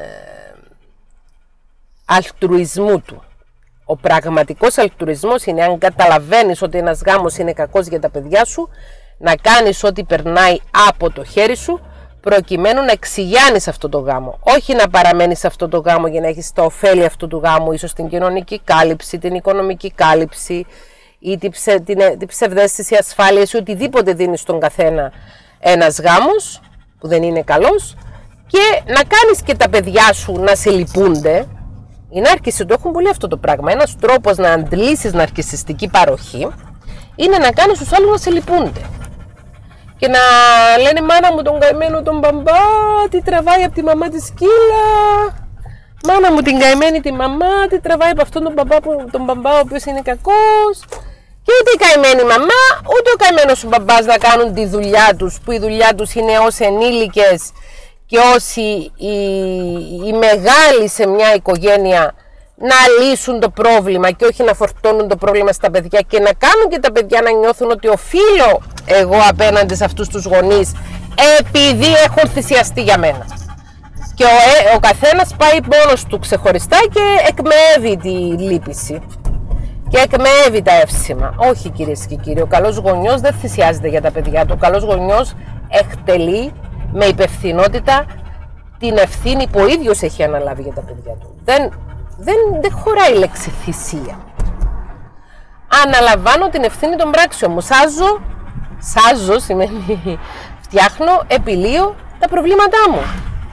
αλτρουισμού του. Ο πραγματικός αλτρουισμός είναι, αν καταλαβαίνεις ότι ένας γάμος είναι κακός για τα παιδιά σου, να κάνεις ό,τι περνάει από το χέρι σου προκειμένου να εξηγιάνεις αυτό το γάμο. Όχι να παραμένεις σε αυτό το γάμο για να έχεις τα ωφέλη αυτού του γάμου, ίσως την κοινωνική κάλυψη, την οικονομική κάλυψη ή την, ψε, την, την ψευδαίσθηση ασφάλειας ή οτιδήποτε δίνει στον καθένα ένας γάμος που δεν είναι καλός, και να κάνεις και τα παιδιά σου να σε λυπούνται. Οι νάρκισσοι το έχουν πολύ αυτό το πράγμα. Ένας τρόπος να αντλήσεις ναρκισσιστική παροχή είναι να κάνεις τους άλλους να σε λυπούνται. Και να λένε μάνα μου τον καημένο τον μπαμπά, τι τραβάει από τη μαμά τη σκύλα. Μάνα μου την καημένη τη μαμά, τι τραβάει από αυτόν τον μπαμπά, τον μπαμπά ο οποίος είναι κακός. Και ούτε η καημένη μαμά, ούτε ο καημένος σου μπαμπάς να κάνουν τη δουλειά τους, που η δουλειά τους είναι ως ενήλικες και όσοι οι, οι μεγάλοι σε μια οικογένεια να λύσουν το πρόβλημα και όχι να φορτώνουν το πρόβλημα στα παιδιά, και να κάνουν και τα παιδιά να νιώθουν ότι οφείλω εγώ απέναντι σε αυτούς τους γονείς επειδή έχουν θυσιαστεί για μένα. Και ο, ε, ο καθένας πάει μόνος του ξεχωριστά και εκμεύει τη λύπηση και εκμεύει τα εύσημα. Όχι, κυρίες και κύριοι, ο καλός γονιός δεν θυσιάζεται για τα παιδιά του. Ο καλός γονιός εκτελεί με υπευθυνότητα την ευθύνη που ο ίδιος έχει αναλάβει για τα παιδιά του. Δεν, δεν, δεν χωράει η λέξη θυσία. Αναλαμβάνω την ευθύνη των πράξεων μου. Σάζω, σάζω σημαίνει φτιάχνω, επιλύω τα προβλήματά μου.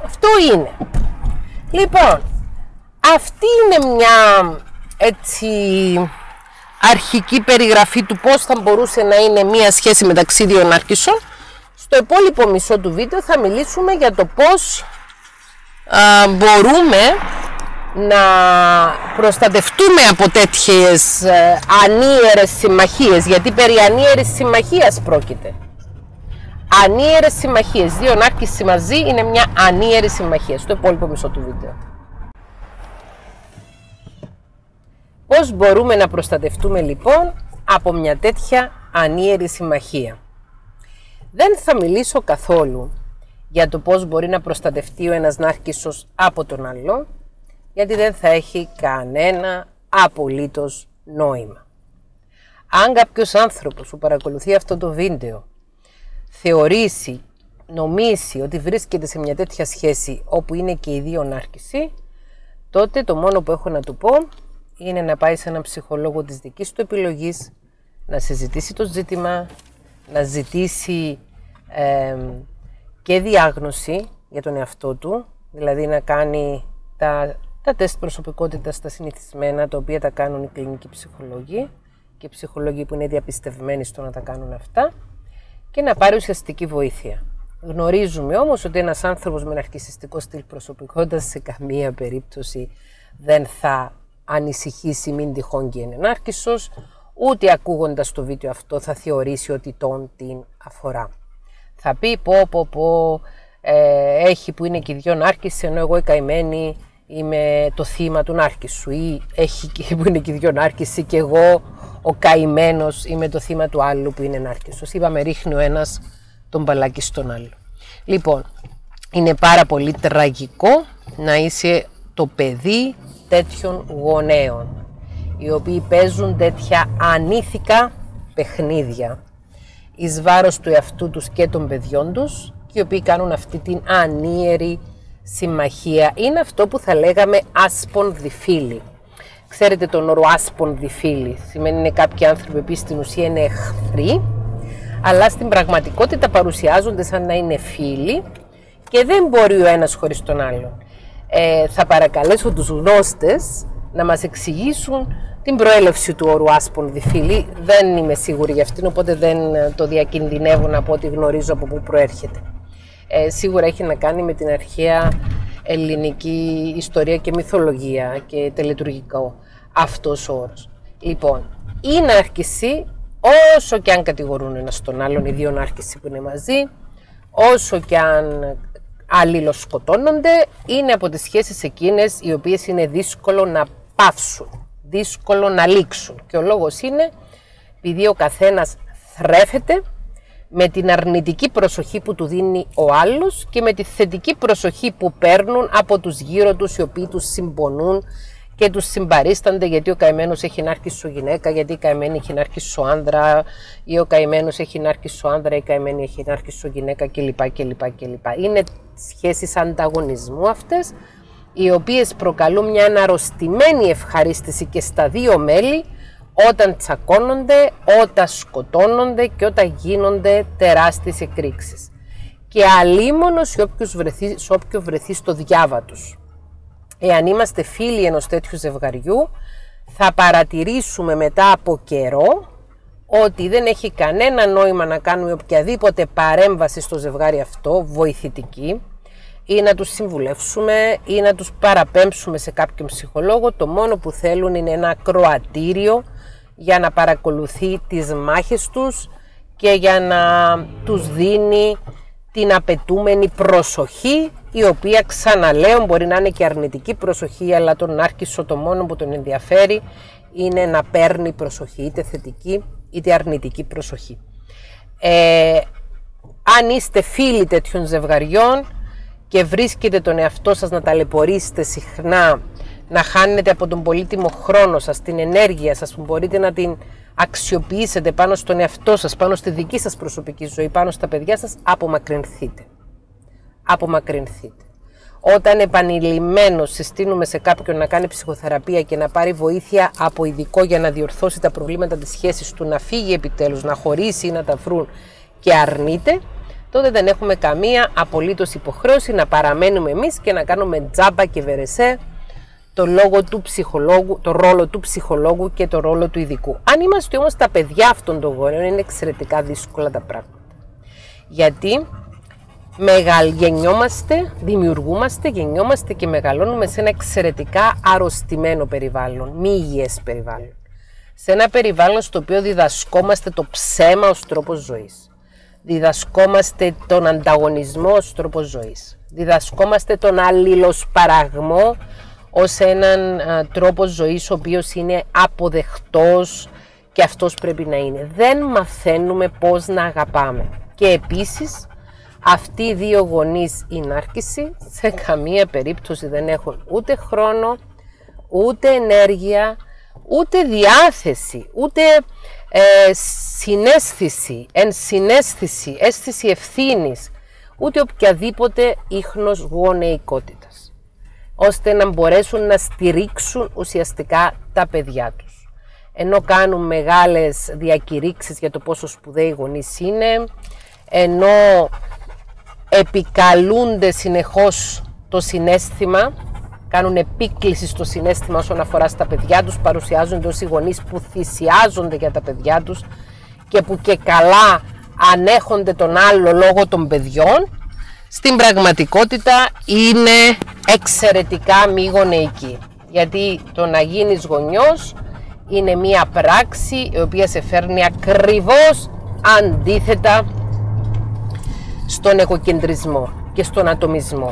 Αυτό είναι. Λοιπόν, αυτή είναι μια έτσι αρχική περιγραφή του πώς θα μπορούσε να είναι μια σχέση μεταξύ δύο νάρκισσων. Στο υπόλοιπο μισό του βίντεο θα μιλήσουμε για το πώς α, μπορούμε να προστατευτούμε από τέτοιες ε, ανίερες συμμαχίες, γιατί περί ανίερης συμμαχίας πρόκειται. Ανίερες συμμαχίες, δύο νάρκισσοι μαζί είναι μια ανίερη συμμαχία. Στο υπόλοιπο μισό του βίντεο. Πώς μπορούμε να προστατευτούμε λοιπόν από μια τέτοια ανίερη συμμαχία? Δεν θα μιλήσω καθόλου για το πώς μπορεί να προστατευτεί ο ένας νάρκισσος από τον άλλο, γιατί δεν θα έχει κανένα απολύτως νόημα. Αν κάποιος άνθρωπος που παρακολουθεί αυτό το βίντεο θεωρήσει, νομίσει ότι βρίσκεται σε μια τέτοια σχέση όπου είναι και οι δύο νάρκισσοι, τότε το μόνο που έχω να του πω είναι να πάει σε έναν ψυχολόγο της δικής του επιλογής, να συζητήσει το ζήτημα, να ζητήσει ε, και διάγνωση για τον εαυτό του, δηλαδή να κάνει τα, τα τεστ προσωπικότητας τα συνηθισμένα, τα οποία τα κάνουν οι κλινικοί ψυχολόγοι και οι ψυχολόγοι που είναι διαπιστευμένοι στο να τα κάνουν αυτά, και να πάρει ουσιαστική βοήθεια. Γνωρίζουμε όμως ότι ένας άνθρωπος με ναρκισσιστικό στυλ προσωπικότητας σε καμία περίπτωση δεν θα ανησυχήσει μην τυχόν και είναι νάρκισσος, ούτε ακούγοντας το βίντεο αυτό θα θεωρήσει ότι τον την αφορά. Θα πει πω πω πω ε, έχει που είναι και οι δυο νάρκισσοι, ενώ εγώ η καημένη είμαι το θύμα του νάρκισσου, ή έχει που είναι και οι δυο νάρκισσοι και εγώ ο καημένος είμαι το θύμα του άλλου που είναι νάρκισσος. Είπαμε ρίχνει ο ένας τον μπαλάκι στον άλλο. Λοιπόν, είναι πάρα πολύ τραγικό να είσαι το παιδί τέτοιων γονέων, οι οποίοι παίζουν τέτοια ανήθικα παιχνίδια εις βάρος του εαυτού τους και των παιδιών τους, και οι οποίοι κάνουν αυτή την ανίερη συμμαχία. Είναι αυτό που θα λέγαμε άσπονδι-φίλοι. Ξέρετε τον όρο άσπονδι-φίλοι? Σημαίνει είναι κάποιοι άνθρωποι που στην ουσία είναι εχθροί, αλλά στην πραγματικότητα παρουσιάζονται σαν να είναι φίλοι και δεν μπορεί ο ένας χωρίς τον άλλον. Ε, θα παρακαλέσω τους γνώστες να μας εξηγήσουν την προέλευση του όρου άσπονδι-φίλοι. Δεν είμαι σίγουρη για αυτήν, οπότε δεν το διακινδυνεύω να πω ότι γνωρίζω από πού προέρχεται. Ε, σίγουρα έχει να κάνει με την αρχαία ελληνική ιστορία και μυθολογία και τελετουργικό αυτός ο όρος. Λοιπόν, οι νάρκισσοι, όσο και αν κατηγορούν ένας τον άλλον, οι δύο νάρκισσοι που είναι μαζί, όσο και αν αλληλοσκοτώνονται, είναι από τις σχέσεις εκείνες οι οποίες είναι δύσκολο να πάυσουν, δύσκολο να λήξουν. Και ο λόγος είναι επειδή ο καθένας θρέφεται με την αρνητική προσοχή που του δίνει ο άλλος και με τη θετική προσοχή που παίρνουν από τους γύρω τους, οι οποίοι τους συμπονούν και τους συμπαρίστανται, γιατί ο καημένος έχει νάρκισσο γυναίκα, γιατί η καημένη έχει νάρκισσο άνδρα, ή ο καημένος έχει νάρκισσο άνδρα, η καημένη έχει νάρκισσο γυναίκα κλπ. κλπ, κλπ. Είναι σχέσεις ανταγωνισμού αυτές, οι οποίες προκαλούν μια αναρρωστημένη ευχαρίστηση και στα δύο μέλη, όταν τσακώνονται, όταν σκοτώνονται και όταν γίνονται τεράστιες εκρήξεις. Και αλίμονος σε όποιος βρεθεί, σε όποιο βρεθεί στο διάβα τους. Εάν είμαστε φίλοι ενός τέτοιου ζευγαριού, θα παρατηρήσουμε μετά από καιρό ότι δεν έχει κανένα νόημα να κάνουμε οποιαδήποτε παρέμβαση στο ζευγάρι αυτό, βοηθητική, ή να τους συμβουλεύσουμε ή να τους παραπέμψουμε σε κάποιον ψυχολόγο. Το μόνο που θέλουν είναι ένα ακροατήριο για να παρακολουθεί τις μάχες τους και για να τους δίνει την απαιτούμενη προσοχή, η οποία, ξαναλέω, μπορεί να είναι και αρνητική προσοχή, αλλά τον νάρκισσο το μόνο που τον ενδιαφέρει είναι να παίρνει προσοχή, είτε θετική είτε αρνητική προσοχή. Ε, αν είστε φίλοι τέτοιων ζευγαριών και βρίσκετε τον εαυτό σας να ταλαιπωρήσετε συχνά, να χάνετε από τον πολύτιμο χρόνο σας, την ενέργεια σας που μπορείτε να την αξιοποιήσετε πάνω στον εαυτό σας, πάνω στη δική σας προσωπική ζωή, πάνω στα παιδιά σας, απομακρυνθείτε. Απομακρυνθείτε. Όταν επανειλημμένως συστήνουμε σε κάποιον να κάνει ψυχοθεραπεία και να πάρει βοήθεια από ειδικό για να διορθώσει τα προβλήματα της σχέσης του, να φύγει επιτέλους, να χωρίσει ή να τα βρουν, και αρνείται, τότε δεν έχουμε καμία απολύτως υποχρέωση να παραμένουμε εμείς και να κάνουμε τζάμπα και βερεσέ το, λόγο του ψυχολόγου, το ρόλο του ψυχολόγου και το ρόλο του ειδικού. Αν είμαστε όμως τα παιδιά αυτών των γονέων, είναι εξαιρετικά δύσκολα τα πράγματα. Γιατί μεγαλγεννιόμαστε, δημιουργούμαστε, γεννιόμαστε και μεγαλώνουμε σε ένα εξαιρετικά αρρωστημένο περιβάλλον, μη υγιές περιβάλλον. Σε ένα περιβάλλον στο οποίο διδασκόμαστε το ψέμα ως τρόπος ζωής. Διδασκόμαστε τον ανταγωνισμό ως τρόπος ζωής. Διδασκόμαστε τον αλληλοσπαραγμό ως έναν α, τρόπο ζωής ο οποίος είναι αποδεκτός και αυτός πρέπει να είναι. Δεν μαθαίνουμε πώς να αγαπάμε. Και επίσης αυτοί οι δύο γονείς η νάρκισοι σε καμία περίπτωση δεν έχουν ούτε χρόνο, ούτε ενέργεια, ούτε διάθεση, ούτε ε, συναίσθηση, ενσυναίσθηση, αίσθηση ευθύνης, ούτε οποιαδήποτε ίχνος γονεϊκότητας, ώστε να μπορέσουν να στηρίξουν ουσιαστικά τα παιδιά τους. Ενώ κάνουν μεγάλες διακηρύξεις για το πόσο σπουδαίοι οι γονείς είναι, ενώ επικαλούνται συνεχώς το συναίσθημα, κάνουν επίκληση στο συναίσθημα όσον αφορά στα παιδιά τους, παρουσιάζονται ως οι γονείς που θυσιάζονται για τα παιδιά τους και που και καλά ανέχονται τον άλλο λόγω των παιδιών, στην πραγματικότητα είναι εξαιρετικά μη γονεϊκή. Γιατί το να γίνεις γονιός είναι μία πράξη η οποία σε φέρνει ακριβώς αντίθετα στον εγωκεντρισμό και στον ατομισμό.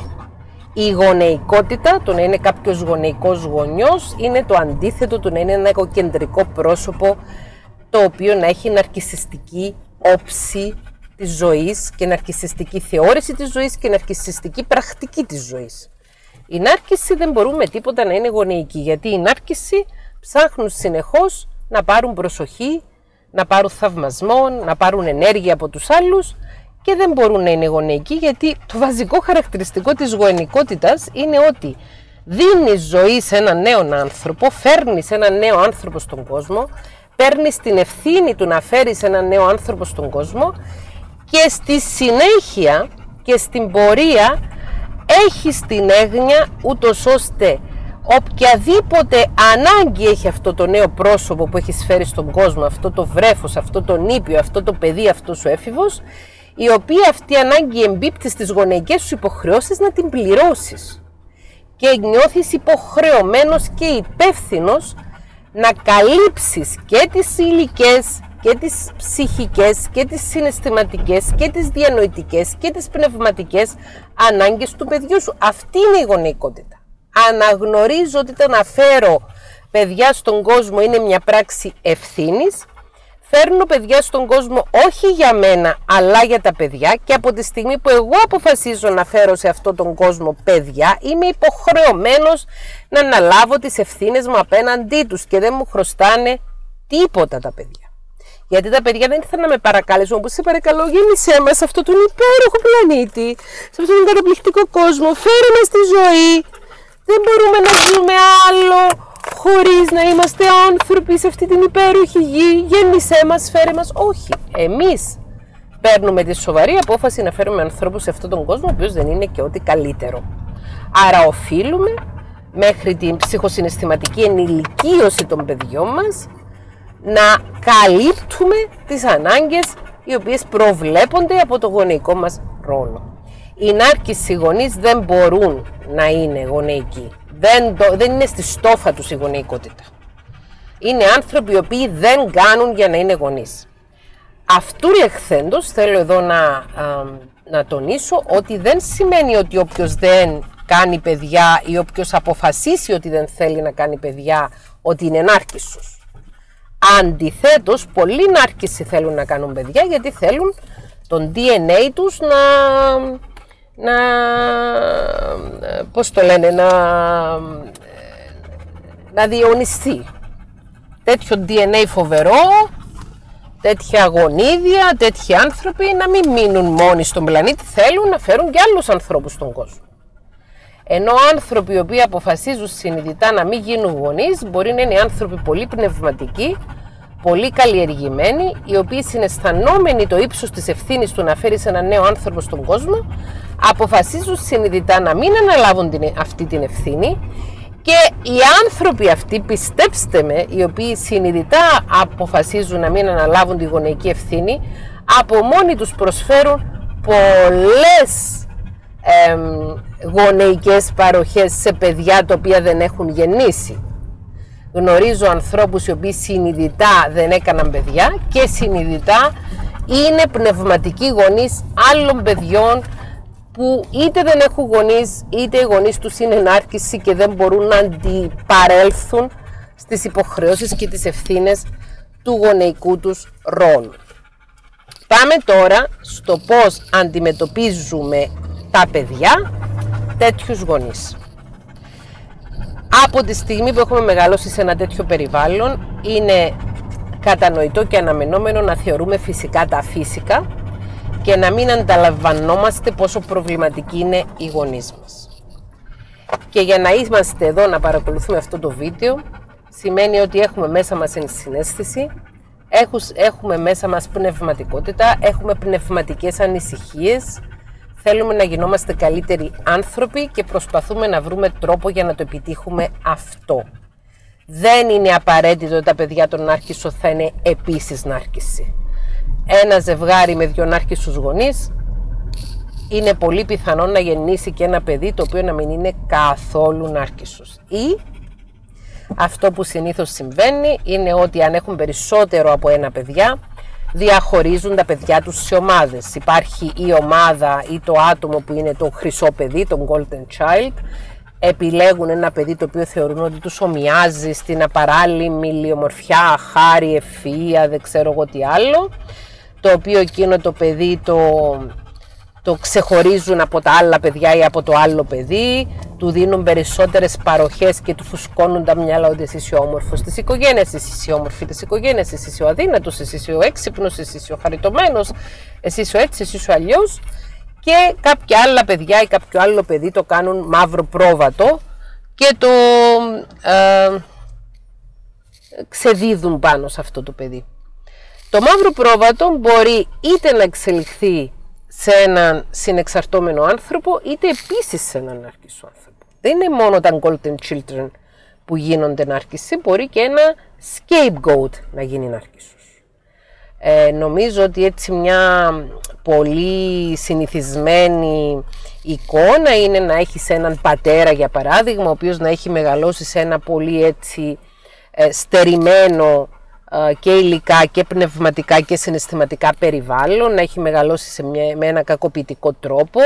Η γονεϊκότητα, το να είναι κάποιος γονεϊκός γονιός, είναι το αντίθετο του να είναι ένα εγωκεντρικό πρόσωπο το οποίο να έχει ναρκισσιστική όψη της ζωής και ναρκισσιστική θεώρηση της ζωής και ναρκισσιστική πρακτική της ζωής. Η νάρκισση δεν μπορούμε τίποτα να είναι γονεϊκή, γιατί οι νάρκισσοι ψάχνουν συνεχώς να πάρουν προσοχή, να πάρουν θαυμασμό, να πάρουν ενέργεια από τους άλλους και δεν μπορούν να είναι γονεϊκοί, γιατί το βασικό χαρακτηριστικό της γονεϊκότητας είναι ότι δίνεις ζωή σε έναν νέο άνθρωπο, φέρνεις έναν νέο άνθρωπο στον κόσμο, παίρνεις την ευθύνη του να φέρεις έναν νέο άνθρωπο στον κόσμο και στη συνέχεια και στην πορεία έχεις την έγνοια ούτως ώστε οποιαδήποτε ανάγκη έχει αυτό το νέο πρόσωπο που έχεις φέρει στον κόσμο, αυτό το βρέφος, αυτό το νήπιο, αυτό το παιδί, αυτός ο έφηβος, η οποία αυτή η ανάγκη εμπίπτει στις γονεϊκές σου υποχρεώσεις να την πληρώσεις. Και νιώθεις υποχρεωμένος και υπεύθυνος να καλύψεις και τις υλικές και τις ψυχικές και τις συναισθηματικές και τις διανοητικές και τις πνευματικές ανάγκες του παιδιού σου. Αυτή είναι η γονεϊκότητα. Αναγνωρίζω ότι το να φέρω παιδιά στον κόσμο είναι μια πράξη ευθύνης. Φέρνω παιδιά στον κόσμο όχι για μένα, αλλά για τα παιδιά, και από τη στιγμή που εγώ αποφασίζω να φέρω σε αυτόν τον κόσμο παιδιά, είμαι υποχρεωμένος να αναλάβω τις ευθύνες μου απέναντί τους και δεν μου χρωστάνε τίποτα τα παιδιά. Γιατί τα παιδιά δεν ήθελαν να με παρακαλέσουν, όπως σε παρακαλώ, γέμισέ μας σε αυτόν τον υπέροχο πλανήτη, σε αυτόν τον καταπληκτικό κόσμο, φέρε μας τη ζωή. Δεν μπορούμε να ζούμε άλλο χωρίς να είμαστε άνθρωποι σε αυτή την υπέροχη γη, γέμισέ μας, φέρε μας. Όχι, εμείς παίρνουμε τη σοβαρή απόφαση να φέρουμε ανθρώπους σε αυτόν τον κόσμο, ο οποίος δεν είναι και ό,τι καλύτερο. Άρα οφείλουμε μέχρι την ψυχοσυναισθηματική ενηλικίωση των παιδιών μας να καλύπτουμε τις ανάγκες οι οποίες προβλέπονται από το γονεϊκό μας ρόλο. Οι νάρκισσοι γονείς δεν μπορούν να είναι γονεϊκοί. Δεν, το, δεν είναι στη στόφα τους η γονεϊκότητα. Είναι άνθρωποι οι οποίοι δεν κάνουν για να είναι γονείς. Αυτού λεχθέντος θέλω εδώ να, α, να τονίσω ότι δεν σημαίνει ότι όποιος δεν κάνει παιδιά ή όποιος αποφασίσει ότι δεν θέλει να κάνει παιδιά ότι είναι νάρκισσος. Αντιθέτως, πολλοί νάρκισσοι θέλουν να κάνουν παιδιά γιατί θέλουν τον ντι εν έι τους να... να, πώς το λένε, να, να διαιωνιστεί. Τέτοιο ντι εν έι φοβερό, τέτοια γονίδια, τέτοιοι άνθρωποι να μην μείνουν μόνοι στον πλανήτη, θέλουν να φέρουν και άλλους ανθρώπους στον κόσμο. Ενώ άνθρωποι οι οποίοι αποφασίζουν συνειδητά να μην γίνουν γονείς, μπορεί να είναι άνθρωποι πολύ πνευματικοί, πολύ καλλιεργημένοι, οι οποίοι συναισθανόμενοι το ύψος της ευθύνης του να φέρει σε έναν νέο άνθρωπο στον κόσμο, αποφασίζουν συνειδητά να μην αναλάβουν την, αυτή την ευθύνη, και οι άνθρωποι αυτοί, πιστέψτε με, οι οποίοι συνειδητά αποφασίζουν να μην αναλάβουν τη γονεϊκή ευθύνη, από μόνοι τους προσφέρουν πολλές ε, γονεϊκές παροχές σε παιδιά τα οποία δεν έχουν γεννήσει. Γνωρίζω ανθρώπους οι οποίοι συνειδητά δεν έκαναν παιδιά και συνειδητά είναι πνευματικοί γονείς άλλων παιδιών που είτε δεν έχουν γονείς, είτε οι γονείς τους είναι ενάρκηση και δεν μπορούν να αντιπαρέλθουν στις υποχρεώσεις και τις ευθύνες του γονεϊκού τους ρόλου. Πάμε τώρα στο πώς αντιμετωπίζουμε τα παιδιά τέτοιους γονείς. Από τη στιγμή που έχουμε μεγαλώσει σε ένα τέτοιο περιβάλλον, είναι κατανοητό και αναμενόμενο να θεωρούμε φυσικά τα αφύσικα και να μην ανταλαμβανόμαστε πόσο προβληματικοί είναι οι γονείς μας. Και για να είμαστε εδώ να παρακολουθούμε αυτό το βίντεο, σημαίνει ότι έχουμε μέσα μας ενσυναίσθηση, έχουμε μέσα μας πνευματικότητα, έχουμε πνευματικές ανησυχίες, θέλουμε να γινόμαστε καλύτεροι άνθρωποι και προσπαθούμε να βρούμε τρόπο για να το επιτύχουμε αυτό. Δεν είναι απαραίτητο ότι τα παιδιά των νάρκισσων θα είναι επίσης νάρκισσοι. Ένα ζευγάρι με δυο νάρκισσους γονείς είναι πολύ πιθανό να γεννήσει και ένα παιδί το οποίο να μην είναι καθόλου νάρκισσος. Ή αυτό που συνήθως συμβαίνει είναι ότι αν έχουν περισσότερο από ένα παιδιά, διαχωρίζουν τα παιδιά τους σε ομάδες. Υπάρχει η ομάδα ή το άτομο που είναι το χρυσό παιδί, το golden child. Επιλέγουν ένα παιδί το οποίο θεωρούν ότι τους ομοιάζει στην απαράλημη ηλιομορφιά, χάρη, ευφυΐα, δεν ξέρω εγώ τι άλλο. Το οποίο εκείνο το παιδί το, το ξεχωρίζουν από τα άλλα παιδιά ή από το άλλο παιδί. Του δίνουν περισσότερες παροχές και του φουσκώνουν τα μυαλά ότι εσύ είσαι ο όμορφος της οικογένειας, εσύ είσαι ο όμορφη της οικογένειας, εσύ είσαι ο αδύνατος, εσύ είσαι ο έξυπνος, εσύ είσαι ο χαριτωμένος, εσύ είσαι ο έτσι, εσύ είσαι ο αλλιώς. Και κάποια άλλα παιδιά ή κάποιο άλλο παιδί το κάνουν μαύρο πρόβατο και το ε, ξεδίδουν πάνω σε αυτό το παιδί. Το μαύρο πρόβατο μπορεί είτε να εξελιχθεί σε έναν συνεξαρτώμενο άνθρωπο, είτε επίσης σε έναν νάρκισσο άνθρωπο. Δεν είναι μόνο τα golden children που γίνονται νάρκισσοι, μπορεί και ένα scapegoat να γίνει νάρκισσος. Ε, νομίζω ότι έτσι μια πολύ συνηθισμένη εικόνα είναι να έχεις έναν πατέρα, για παράδειγμα, ο οποίος να έχει μεγαλώσει σε ένα πολύ έτσι ε, στερημένο ε, και υλικά και πνευματικά και συναισθηματικά περιβάλλον, να έχει μεγαλώσει σε μια, με ένα κακοποιητικό τρόπο,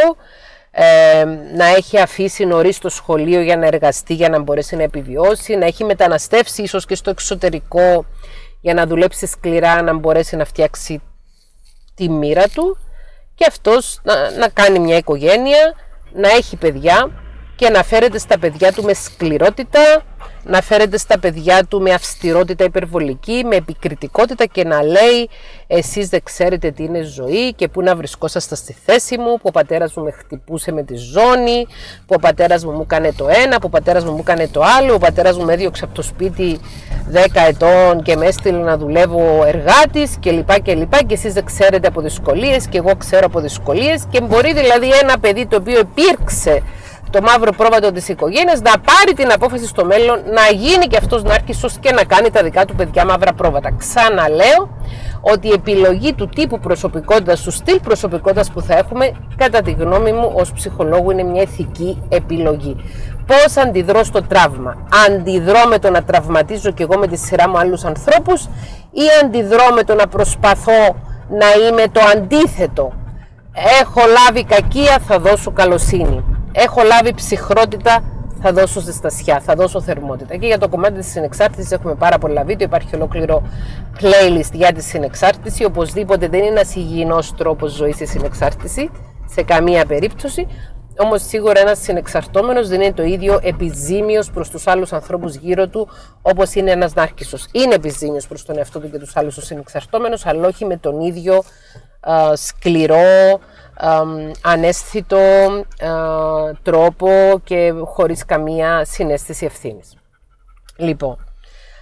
ε, να έχει αφήσει νωρίς το σχολείο για να εργαστεί, για να μπορέσει να επιβιώσει, να έχει μεταναστεύσει ίσως και στο εξωτερικό για να δουλέψει σκληρά, να μπορέσει να φτιάξει τη μοίρα του, και αυτός να, να κάνει μια οικογένεια, να έχει παιδιά και να φέρεται στα παιδιά του με σκληρότητα, να φέρεται στα παιδιά του με αυστηρότητα υπερβολική, με επικριτικότητα και να λέει εσείς δεν ξέρετε τι είναι ζωή και πού να βρισκόσασταν στη θέση μου, που ο πατέρας μου με χτυπούσε με τη ζώνη, που ο πατέρας μου μου έκανε το ένα, που ο πατέρας μου μου έκανε το άλλο, ο πατέρας μου με έδιωξε από το σπίτι δέκα ετών και με έστειλε να δουλεύω εργάτης κλπ. Και, και, και εσείς δεν ξέρετε από δυσκολίες και εγώ ξέρω από δυσκολίες, και μπορεί δηλαδή ένα παιδί το οποίο υπήρξε το μαύρο πρόβατο της οικογένειας να πάρει την απόφαση στο μέλλον να γίνει και αυτός νάρκισσος και να κάνει τα δικά του παιδιά μαύρα πρόβατα. Ξαναλέω ότι η επιλογή του τύπου προσωπικότητας, του στυλ προσωπικότητας που θα έχουμε, κατά τη γνώμη μου ως ψυχολόγου, είναι μια ηθική επιλογή. Πώς αντιδρώ στο τραύμα? Αντιδρώ με το να τραυματίζω και εγώ με τη σειρά μου άλλους ανθρώπους, ή αντιδρώ με το να προσπαθώ να είμαι το αντίθετο? Έχω λάβει κακία, θα δώσω καλοσύνη. Έχω λάβει ψυχρότητα, θα δώσω ζεστασιά, θα δώσω θερμότητα. Και για το κομμάτι της συνεξάρτησης έχουμε πάρα πολλά βίντεο, υπάρχει ολόκληρο playlist για τη συνεξάρτηση. Οπωσδήποτε δεν είναι ένας υγιεινός τρόπος ζωής η συνεξάρτηση, σε καμία περίπτωση. Όμως σίγουρα ένας συνεξαρτώμενος δεν είναι το ίδιο επιζήμιος προς τους άλλους ανθρώπους γύρω του όπως είναι ένας νάρκισσος. Είναι επιζήμιος προς τον εαυτό του και τους άλλους ο συνεξαρτώμενος, αλλά όχι με τον ίδιο α, σκληρό, α, αναίσθητο α, τρόπο και χωρίς καμία συναίσθηση ευθύνης. Λοιπόν,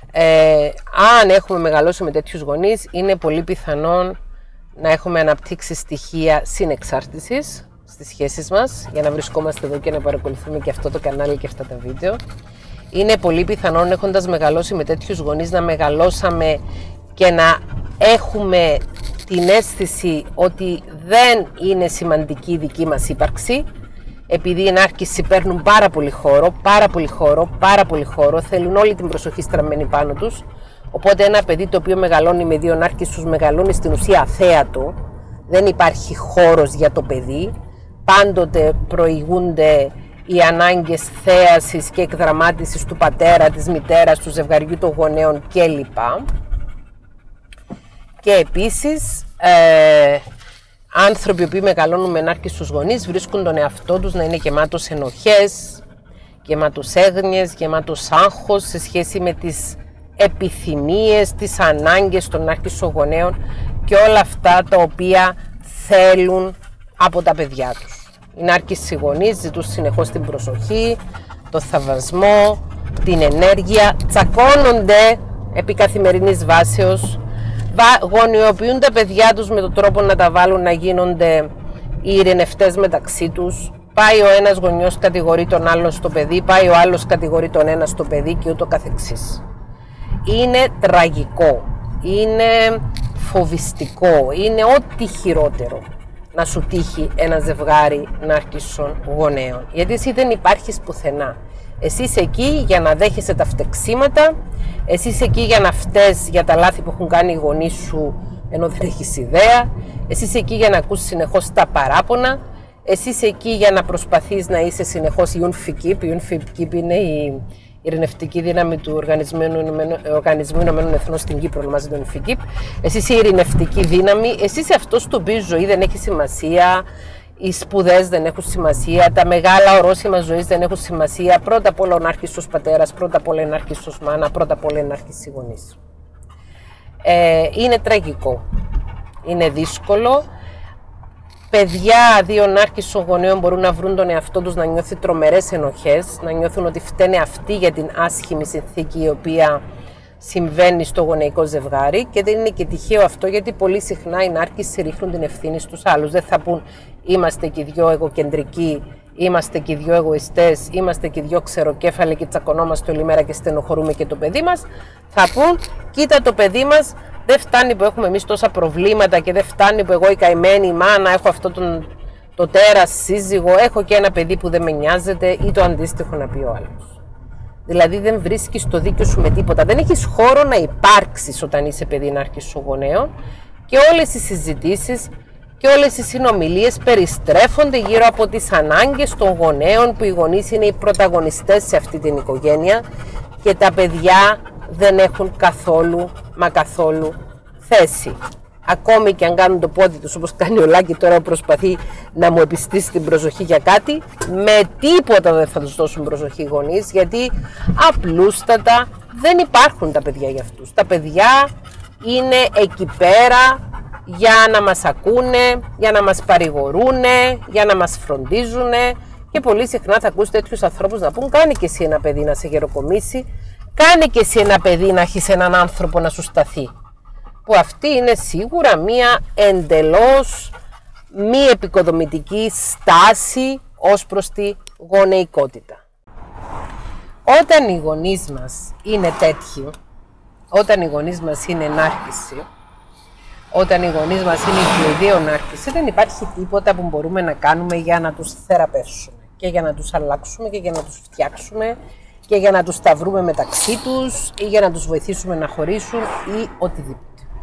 Ε, αν έχουμε μεγαλώσει με τέτοιους γονείς, είναι πολύ πιθανόν να έχουμε αναπτύξει στοιχεία συνεξάρτησης στις σχέσεις μας, για να βρισκόμαστε εδώ και να παρακολουθούμε και αυτό το κανάλι και αυτά τα βίντεο. Είναι πολύ πιθανόν, έχοντας μεγαλώσει με τέτοιους γονείς, να μεγαλώσαμε και να έχουμε την αίσθηση ότι δεν είναι σημαντική η δική μας ύπαρξη, επειδή οι ενάρκησοι παίρνουν πάρα πολύ χώρο, πάρα πολύ χώρο, πάρα πολύ χώρο, θέλουν όλη την προσοχή στραμμένη πάνω τους. Οπότε ένα παιδί το οποίο μεγαλώνει με δύο ενάρκησους μεγαλώνει στην ουσία αθέατο, δεν υπάρχει χώρος για το παιδί, πάντοτε προηγούνται οι ανάγκες θέασης και εκδραμάτισης του πατέρα, της μητέρας, του ζευγαριού των γονέων κλπ. Και επίσης, ε, άνθρωποι που μεγαλώνουν με ενάρκησους γονείς βρίσκουν τον εαυτό τους να είναι γεμάτος ενοχές, γεμάτος έγνοιες, γεμάτος άγχος σε σχέση με τις επιθυμίες, τις ανάγκες των ενάρκησων γονέων και όλα αυτά τα οποία θέλουν από τα παιδιά τους. Οι ενάρκησοι γονείς ζητούν συνεχώς την προσοχή, το θαυμασμό, την ενέργεια, τσακώνονται επί καθημερινής βάσεως, γονιοποιούν τα παιδιά τους με τον τρόπο να τα βάλουν να γίνονται οι ειρηνευτές μεταξύ τους. Πάει ο ένας γονιός κατηγορεί τον άλλον στο παιδί, πάει ο άλλος κατηγορεί τον ένα στο παιδί και ούτω καθεξής. Είναι τραγικό, είναι φοβιστικό, είναι ό,τι χειρότερο να σου τύχει ένα ζευγάρι ενάρκησων γονέων. Γιατί εσύ δεν υπάρχεις πουθενά. Εσύ είσαι εκεί για να δέχεσαι τα φτεξίματα, εσύ είσαι εκεί για να φταίς για τα λάθη που έχουν κάνει οι γονείς σου ενώ δεν έχεις ιδέα, εσύ είσαι εκεί για να ακούς συνεχώς τα παράπονα, εσύ είσαι εκεί για να προσπαθείς να είσαι συνεχώς η UNFICYP. Η UNFICYP είναι η ειρηνευτική δύναμη του Οργανισμού Ηνωμένων Εθνών στην Κύπρο, ονομάζεται UNFICYP. Εσύ είσαι η ειρηνευτική δύναμη, εσύ είσαι αυτός το οποίο η ζωή δεν έχει σημασία. Οι σπουδές δεν έχουν σημασία, τα μεγάλα ορόσημα ζωής δεν έχουν σημασία. Πρώτα απ' όλα ο ενάρκησος πατέρας, πρώτα απ' όλα ενάρκησος μάνα, πρώτα απ' όλα ενάρκησοι γονείς. Ε, είναι τραγικό, είναι δύσκολο. Παιδιά δύο ενάρκησων γονέων μπορούν να βρουν τον εαυτό τους να νιώθει τρομερές ενοχές, να νιώθουν ότι φταίνε αυτοί για την άσχημη συνθήκη η οποία συμβαίνει στο γονεϊκό ζευγάρι, και δεν είναι και τυχαίο αυτό, γιατί πολύ συχνά οι ενάρκησοι ρίχνουν την ευθύνη στους άλλους. Δεν θα πούν είμαστε και οι δυο εγωκεντρικοί, είμαστε και οι δυο εγωιστές, είμαστε και οι δυο ξεροκέφαλοι και τσακωνόμαστε όλη μέρα και στενοχωρούμε και το παιδί μας. Θα πούν κοίτα το παιδί μας, δεν φτάνει που έχουμε εμείς τόσα προβλήματα και δεν φτάνει που εγώ η καημένη μάνα έχω αυτό τον, το τέρας σύζυγο, έχω και ένα παιδί που δεν με νοιάζεται, ή το αντίστοιχο να πει ο άλλος. Δηλαδή δεν βρίσκεις το δίκιο σου με τίποτα. Δεν έχεις χώρο να υπάρξεις όταν είσαι παιδί ενάρκησων γονέων, και όλες οι συζητήσεις και όλες οι συνομιλίες περιστρέφονται γύρω από τις ανάγκες των γονέων, που οι γονείς είναι οι πρωταγωνιστές σε αυτή την οικογένεια και τα παιδιά δεν έχουν καθόλου μα καθόλου θέση. Ακόμη και αν κάνουν το πόδι τους, όπως κάνει ο Λάκη τώρα, προσπαθεί να μου επιστήσει την προσοχή για κάτι, με τίποτα δεν θα τους δώσουν προσοχή οι γονείς, γιατί απλούστατα δεν υπάρχουν τα παιδιά για αυτούς. Τα παιδιά είναι εκεί πέρα για να μας ακούνε, για να μας παρηγορούνε, για να μας φροντίζουνε, και πολύ συχνά θα ακούς τέτοιους ανθρώπους να πούν κάνε και εσύ ένα παιδί να σε γεροκομίσει, κάνε και εσύ ένα παιδί να έχεις έναν άνθρωπο να σου σταθεί. Που αυτή είναι σίγουρα μία εντελώς μη επικοδομητική στάση ως προς τη γονεϊκότητα. Όταν οι γονείς μας είναι τέτοιοι, όταν οι γονείς μας είναι ενάρκησοι, όταν οι γονείς μας είναι η ενάρκηση, δεν υπάρχει τίποτα που μπορούμε να κάνουμε για να τους θεραπεύσουμε και για να τους αλλάξουμε και για να τους φτιάξουμε και για να τους τα βρούμε μεταξύ τους ή για να τους βοηθήσουμε να χωρίσουν ή οτιδήποτε.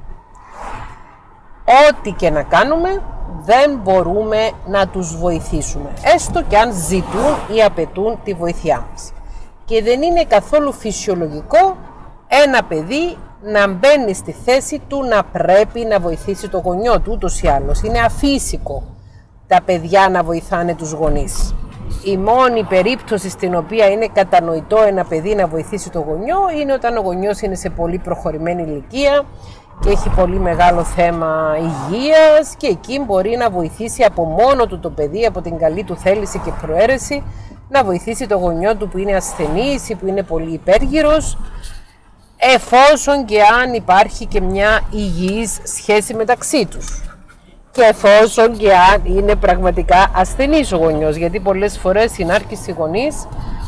Ό,τι και να κάνουμε δεν μπορούμε να τους βοηθήσουμε, έστω και αν ζητούν ή απαιτούν τη βοήθειά μας. Και δεν είναι καθόλου φυσιολογικό ένα παιδί να μπαίνει στη θέση του να πρέπει να βοηθήσει το γονιό του, ούτως ή άλλως. Είναι αφύσικο τα παιδιά να βοηθάνε τους γονείς. Η μόνη περίπτωση στην οποία είναι κατανοητό ένα παιδί να βοηθήσει το γονιό είναι όταν ο γονιός είναι σε πολύ προχωρημένη ηλικία και έχει πολύ μεγάλο θέμα υγείας, και εκεί μπορεί να βοηθήσει από μόνο του το παιδί, από την καλή του θέληση και προαίρεση, να βοηθήσει το γονιό του που είναι ασθενής ή που είναι πολύ υπέργυρος. εφόσον και αν υπάρχει και μια υγιής σχέση μεταξύ τους. Και εφόσον και αν είναι πραγματικά ασθενής ο γονιός, γιατί πολλές φορές συνάρκηση γονείς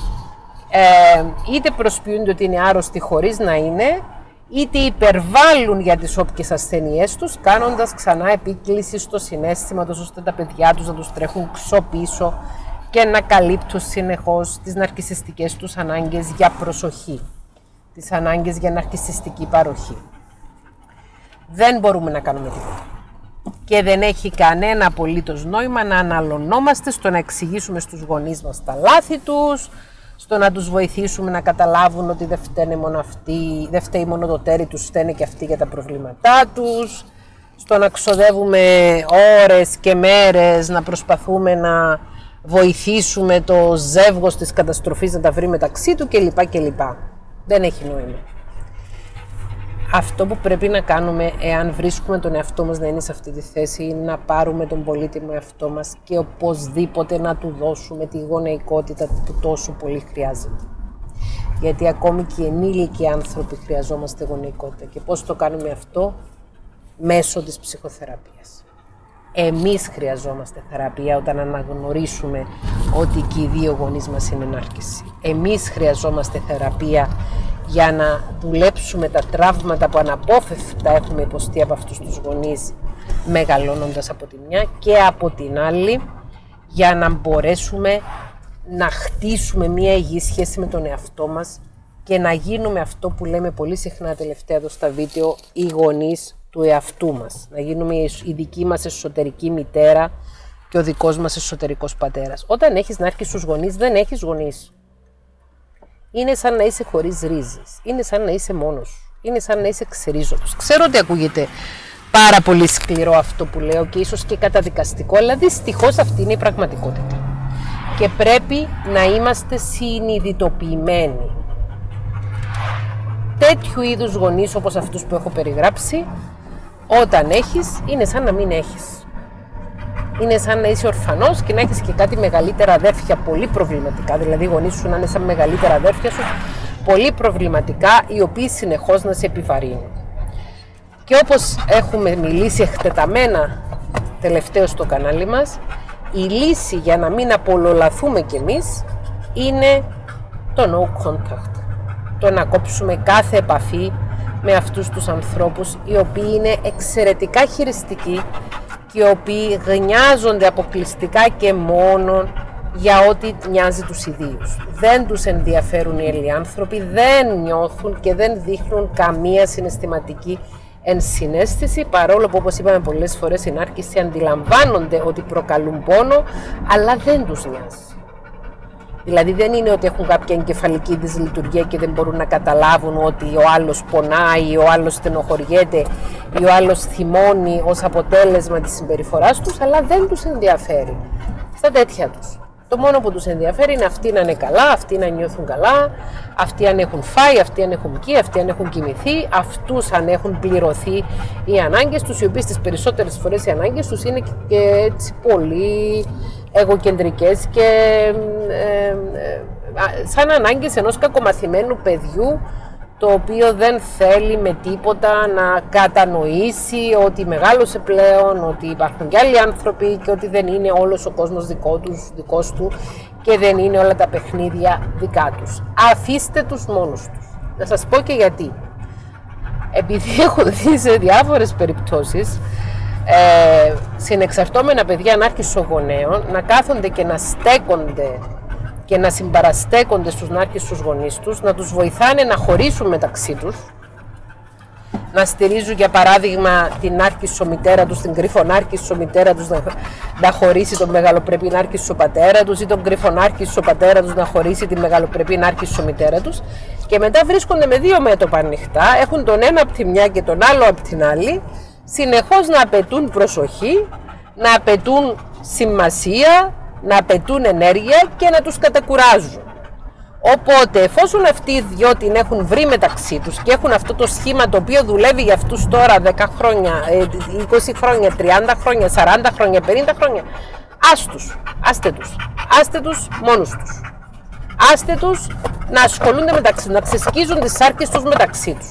ε, είτε προσποιούνται ότι είναι άρρωστοι χωρίς να είναι, είτε υπερβάλλουν για τις όποιες ασθενειές τους, κάνοντας ξανά επίκληση στο συναίσθημα τους, ώστε τα παιδιά τους να τους τρέχουν ξοπίσω και να καλύπτουν συνεχώς τις ναρκισσιστικές τους ανάγκες για προσοχή, τις ανάγκες για ναρκισσιστική παροχή. Δεν μπορούμε να κάνουμε τίποτα. Και δεν έχει κανένα απολύτως νόημα να αναλωνόμαστε στο να εξηγήσουμε στους γονείς μας τα λάθη τους, στο να τους βοηθήσουμε να καταλάβουν ότι δεν φταίνε μόνο αυτοί, δεν φταίει μόνο το τέρι τους, φταίνε και αυτοί για τα προβλήματά τους, στο να ξοδεύουμε ώρες και μέρες να προσπαθούμε να βοηθήσουμε το ζεύγος της καταστροφής να τα βρει μεταξύ του κλπ. κλπ. Δεν έχει νόημα. Αυτό που πρέπει να κάνουμε, εάν βρίσκουμε τον εαυτό μας να είναι σε αυτή τη θέση, είναι να πάρουμε τον πολύτιμο εαυτό μας και οπωσδήποτε να του δώσουμε τη γονεϊκότητα που τόσο πολύ χρειάζεται. Γιατί ακόμη και οι ενήλικοι άνθρωποι χρειαζόμαστε γονεϊκότητα. Και πώς το κάνουμε αυτό? Μέσω της ψυχοθεραπείας. Εμείς χρειαζόμαστε θεραπεία όταν αναγνωρίσουμε ότι και οι δύο γονείς μας είναι νάρκισσοι. Εμείς χρειαζόμαστε θεραπεία για να δουλέψουμε τα τραύματα που αναπόφευκτα έχουμε υποστεί από αυτούς τους γονείς μεγαλώνοντας από τη μια, και από την άλλη για να μπορέσουμε να χτίσουμε μια υγιή σχέση με τον εαυτό μας και να γίνουμε αυτό που λέμε πολύ συχνά τελευταία εδώ στα βίντεο, οι γονείς του εαυτού μας. Να γίνουμε η δική μας εσωτερική μητέρα και ο δικός μας εσωτερικός πατέρας. Όταν έχεις νάρκισσους γονείς, δεν έχεις γονείς. Είναι σαν να είσαι χωρίς ρίζες. Είναι σαν να είσαι μόνος σου. Είναι σαν να είσαι ξερίζωτος. Ξέρω ότι ακούγεται πάρα πολύ σκληρό αυτό που λέω και ίσως και καταδικαστικό, αλλά δυστυχώς αυτή είναι η πραγματικότητα. Και πρέπει να είμαστε συνειδητοποιημένοι. Τέτοιου είδους γονείς όπως αυτούς που έχω περιγράψει, όταν έχεις, είναι σαν να μην έχεις. Είναι σαν να είσαι ορφανός και να έχεις και κάτι μεγαλύτερα αδέρφια, πολύ προβληματικά, δηλαδή οι γονείς σου να είναι σαν μεγαλύτερα αδέρφια σου, πολύ προβληματικά, οι οποίοι συνεχώς να σε επιβαρύνουν. Και όπως έχουμε μιλήσει εκτεταμένα τελευταίο στο κανάλι μας, η λύση για να μην απολολαθούμε κι εμείς είναι το no contact. Το να κόψουμε κάθε επαφή με αυτούς τους ανθρώπους, οι οποίοι είναι εξαιρετικά χειριστικοί και οι οποίοι γνιάζονται αποκλειστικά και μόνο για ό,τι νοιάζει τους ιδίους. Δεν τους ενδιαφέρουν οι άλλοι άνθρωποι, δεν νιώθουν και δεν δείχνουν καμία συναισθηματική ενσυναίσθηση, παρόλο που, όπως είπαμε πολλές φορές, οι νάρκισσοι αντιλαμβάνονται ότι προκαλούν πόνο, αλλά δεν τους νοιάζει. Δηλαδή δεν είναι ότι έχουν κάποια εγκεφαλική δυσλειτουργία και δεν μπορούν να καταλάβουν ότι ο άλλος πονάει, ο άλλος στενοχωριέται ή ο άλλος θυμώνει ως αποτέλεσμα της συμπεριφοράς τους, αλλά δεν τους ενδιαφέρει στα τέτοια τους. Το μόνο που τους ενδιαφέρει είναι αυτοί να είναι καλά, αυτοί να νιώθουν καλά, αυτοί αν έχουν φάει, αυτοί αν έχουν πιει, αυτοί αν έχουν κοιμηθεί, αυτούς αν έχουν πληρωθεί οι ανάγκες τους, οι οποίες τις περισσότερες φορές οι ανάγκες τους είναι και έτσι πολύ εγωκεντρικές και ε, ε, σαν ανάγκες ενός κακομαθημένου παιδιού, το οποίο δεν θέλει με τίποτα να κατανοήσει ότι μεγάλωσε πλέον, ότι υπάρχουν και άλλοι άνθρωποι και ότι δεν είναι όλος ο κόσμος δικό τους, δικός του και δεν είναι όλα τα παιχνίδια δικά τους. Αφήστε τους μόνους τους. Να σας πω και γιατί. Επειδή έχω δει σε διάφορες περιπτώσεις ε, συνεξαρτώμενα παιδιά ανάρκισσων γονέων να κάθονται και να στέκονται και να συμπαραστέκονται στους νάρκισσους γονείς τους, να τους βοηθάνε να χωρίσουν μεταξύ τους, να στηρίζουν για παράδειγμα την νάρκισσο μητέρα τους, την κρυφονάρκισσο μητέρα τους να, να χωρίσει τον μεγαλοπρεπή νάρκισσο πατέρα τους ή τον κρυφονάρκισσο πατέρα τους να χωρίσει τη μεγαλοπρεπή νάρκισσο μητέρα τους, και μετά βρίσκονται με δύο μέτωπα ανοιχτά, έχουν τον ένα από τη μια και τον άλλο από την άλλη, συνεχώς να απαιτούν προσοχή, να απαιτούν σημασία, να απαιτούν ενέργεια και να τους κατακουράζουν. Οπότε, εφόσον αυτοί οι δυο την έχουν βρει μεταξύ τους και έχουν αυτό το σχήμα το οποίο δουλεύει για αυτούς τώρα δέκα χρόνια, είκοσι χρόνια, τριάντα χρόνια, σαράντα χρόνια, πενήντα χρόνια, άστους, άστε τους, άστε τους μόνους τους. Άστε τους να ασχολούνται μεταξύ τους, να ξεσκίζουν τις σάρκες τους μεταξύ τους.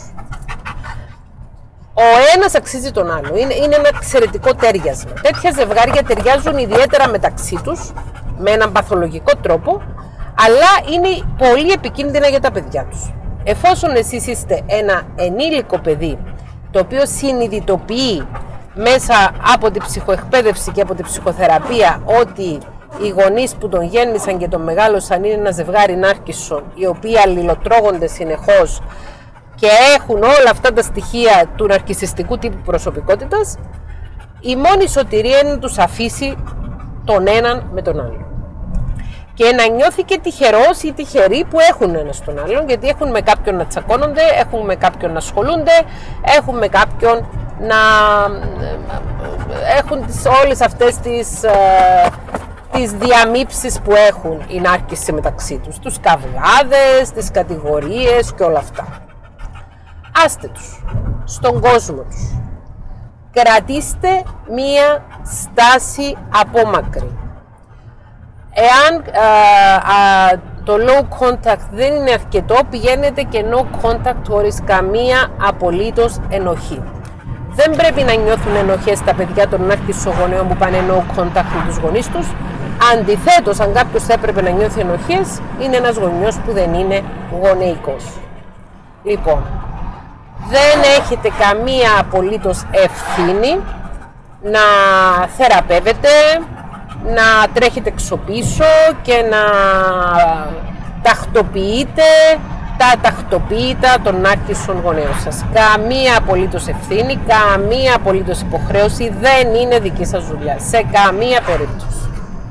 Ο ένας αξίζει τον άλλο. Είναι, είναι ένα εξαιρετικό τέριασμα. Τέτοια ζευγάρια ταιριάζουν ιδιαίτερα μεταξύ τους, με έναν παθολογικό τρόπο, αλλά είναι πολύ επικίνδυνα για τα παιδιά τους. Εφόσον εσείς είστε ένα ενήλικο παιδί, το οποίο συνειδητοποιεί μέσα από την ψυχοεκπαίδευση και από την ψυχοθεραπεία ότι οι γονείς που τον γέννησαν και τον μεγάλωσαν είναι ένα ζευγάρι νάρκισσων, οι οποίοι αλληλοτρώγονται συνεχώς και έχουν όλα αυτά τα στοιχεία του ναρκισσιστικού τύπου προσωπικότητας, η μόνη σωτηρία είναι να τους αφήσει τον έναν με τον άλλο. Και να νιώθει και τυχερός ή τυχεροί που έχουν ένας τον άλλον, γιατί έχουν με κάποιον να τσακώνονται, έχουν με κάποιον να ασχολούνται, έχουν με κάποιον να έχουν τις, όλες αυτές τις, ε, τις διαμύψεις που έχουν οι νάρκισσοι μεταξύ τους, τους καυγάδες, τις κατηγορίες και όλα αυτά. Άστε τους στον κόσμο τους. Κρατήστε μία στάση απόμακρη. Εάν α, α, το low contact δεν είναι αρκετό, πηγαίνετε και no contact χωρίς καμία απολύτως ενοχή. Δεν πρέπει να νιώθουν ενοχές τα παιδιά των νάρκισσων γονέων που πάνε no contact με τους γονείς τους. Αντιθέτως, αν κάποιος θα έπρεπε να νιώθει ενοχές, είναι ένας γονιός που δεν είναι γονεϊκός. Λοιπόν, δεν έχετε καμία απολύτως ευθύνη να θεραπεύετε, να τρέχετε εξωπίσω και να τακτοποιείτε τα τακτοποίητα των νάρκισσων γονέων σας. Καμία απολύτως ευθύνη, καμία απολύτως υποχρέωση, δεν είναι δική σας δουλειά, σε καμία περίπτωση.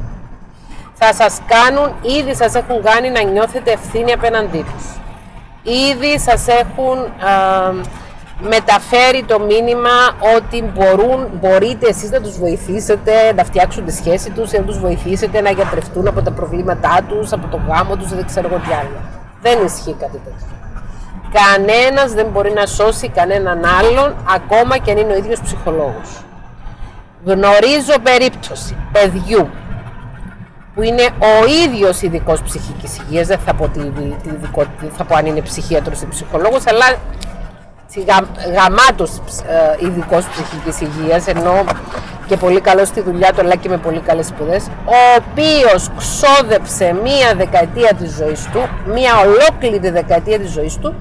Θα σας κάνουν, ήδη σας έχουν κάνει να νιώθετε ευθύνη απέναντί τους. Ήδη σας έχουν α, μεταφέρει το μήνυμα ότι μπορούν, μπορείτε εσείς να τους βοηθήσετε να φτιάξουν τη σχέση τους, να τους βοηθήσετε να γιατρευτούν από τα προβλήματά τους, από το γάμο τους, δεν ξέρω εγώ τι άλλο. Δεν ισχύει κάτι τέτοιο. Κανένας δεν μπορεί να σώσει κανέναν άλλον, ακόμα και αν είναι ο ίδιος ψυχολόγος. Γνωρίζω περίπτωση παιδιού που είναι ο ίδιος ειδικός ψυχικής υγείας, δεν θα πω, τη, τη, τη, θα πω αν είναι ψυχίατρος ή ψυχολόγος, αλλά γα, γαμάτος ε, ειδικός ψυχικής υγείας, ενώ και πολύ καλός στη δουλειά του, αλλά και με πολύ καλές σπουδές, ο οποίος ξόδεψε μία δεκαετία της ζωής του, μία ολόκληρη δεκαετία της ζωής του,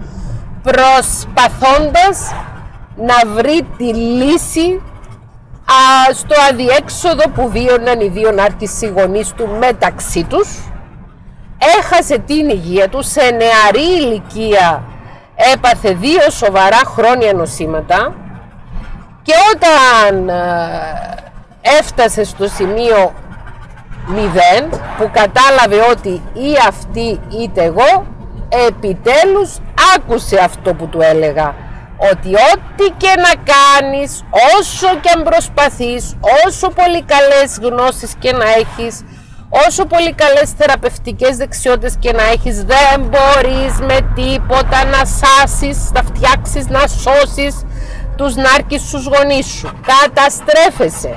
προσπαθώντας να βρει τη λύση α, στο αδιέξοδο που βίωναν οι δύο νάρκισσοι γονείς του μεταξύ τους. Έχασε την υγεία του, σε νεαρή ηλικία έπαθε δύο σοβαρά χρόνια νοσήματα και όταν ε, έφτασε στο σημείο μηδέν, που κατάλαβε ότι ή αυτή είτε εγώ, επιτέλους άκουσε αυτό που του έλεγα, ότι ό,τι και να κάνεις, όσο και αν προσπαθείς, όσο πολύ καλές γνώσεις και να έχεις, όσο πολύ καλές θεραπευτικές δεξιότητες και να έχεις, δεν μπορείς με τίποτα να σάσεις, να φτιάξεις, να σώσεις τους νάρκισσους γονείς σου. Καταστρέφεσαι.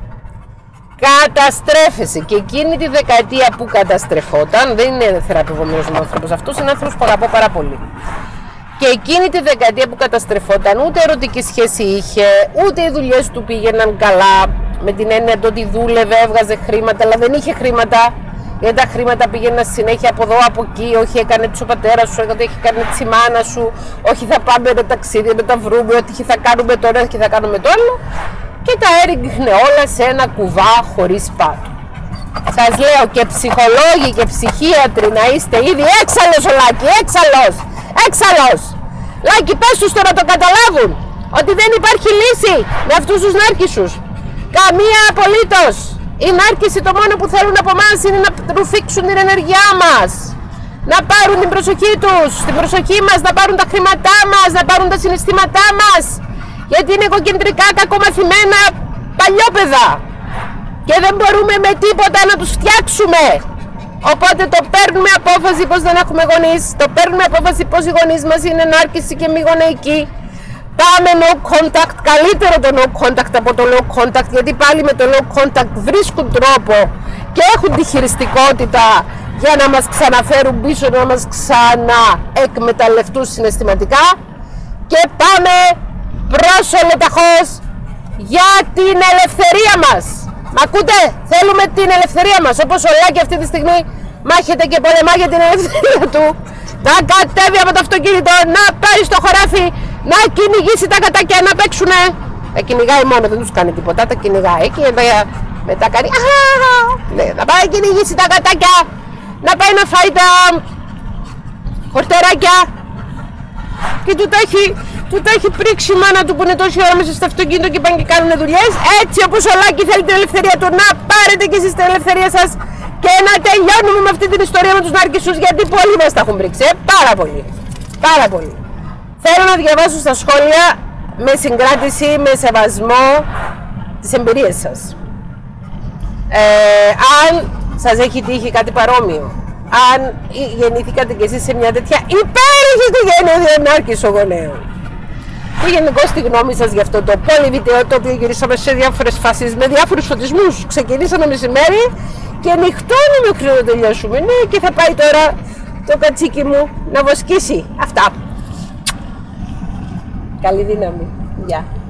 Καταστρέφεσαι. Και εκείνη τη δεκαετία που καταστρεφόταν, δεν είναι θεραπευόμενος ο άνθρωπος αυτός, είναι άνθρωπος που αγαπώ πάρα πολύ. Και εκείνη τη δεκαετία που καταστρεφόταν, ούτε ερωτική σχέση είχε, ούτε οι δουλειές του πήγαιναν καλά, με την έννοια ότι δούλευε, έβγαζε χρήματα, αλλά δεν είχε χρήματα, γιατί τα χρήματα πήγαιναν συνέχεια από εδώ, από εκεί, όχι έκανε έτσι ο πατέρας σου, όχι έκανε έτσι η μάνα σου, όχι θα πάμε με ταξίδια, με τα βρούμε, ότι θα κάνουμε το ένα και θα κάνουμε το άλλο, και τα έριχνε όλα σε ένα κουβά χωρίς πάτο. Σας λέω, και ψυχολόγοι και ψυχίατροι να είστε ήδη έξαλλος ο Λάκη, έξαλλος, έξαλλος. Λάκη, πες τους το να το καταλάβουν, ότι δεν υπάρχει λύση με αυτούς τους νάρκισσους. Καμία απολύτως. Οι νάρκισσοι το μόνο που θέλουν από εμάς είναι να ρουφήξουν την ενέργειά μας, να πάρουν την προσοχή τους, την προσοχή μας, να πάρουν τα χρήματά μας, να πάρουν τα συναισθήματά μας, γιατί είναι εγωκεντρικά, κακομαθημένα παλιόπαιδα και δεν μπορούμε με τίποτα να τους φτιάξουμε. Οπότε το παίρνουμε απόφαση πως δεν έχουμε γονείς, το παίρνουμε απόφαση πως οι γονείς μας είναι νάρκισσοι και μη γονεϊκοί. Πάμε no contact, καλύτερο το no contact από το low contact, γιατί πάλι με το low contact βρίσκουν τρόπο και έχουν τη χειριστικότητα για να μας ξαναφέρουν πίσω, να μας ξαναεκμεταλλευτούν συναισθηματικά και πάμε προς ολοταχώς για την ελευθερία μας. Μ' ακούτε? Θέλουμε την ελευθερία μας, όπως ο Λάκη αυτή τη στιγμή μάχεται και πολεμά για την ελευθερία του. Να κατέβει από το αυτοκίνητο, να πάει στο χωράφι, να κυνηγήσει τα κατάκια να παίξουνε. Τα κυνηγάει μόνο, δεν τους κάνει τίποτα, τα κυνηγάει και μετά κάνει ναι, να πάει να κυνηγήσει τα κατάκια, να πάει να φάει τα χορτεράκια και του τα έχει, του τα έχει πρίξει η μάνα του που είναι τόση ώρα μέσα στο αυτοκίνητο και πάνε και κάνουν δουλειές. Έτσι όπως ο Λάκη θέλει την ελευθερία του, να πάρετε και εσείς την ελευθερία σας και να τελειώνουμε με αυτή την ιστορία με τους νάρκισσους, γιατί πολλοί μας τα έχουν πρίξει, ε? πάρα πολύ, πάρα πολύ. Θέλω να διαβάσω στα σχόλια με συγκράτηση, με σεβασμό τις εμπειρίες σας. Ε, αν σας έχει τύχει κάτι παρόμοιο, αν γεννήθηκατε κι εσείς σε μια τέτοια υπέροχη οικογένεια δύο νάρκισσων γονέων, και γενικώς τη γνώμη σας για αυτό το πολυβιτεό το οποίο γυρίσαμε σε διάφορες φάσεις με διάφορους φωτισμούς. Ξεκινήσαμε μεσημέρι και νυχτώνει μέχρι να τελειώσουμε. Ναι, και θα πάει τώρα το κατσίκι μου να βοσκήσει. Αυτά. Καλή δύναμη. Γεια.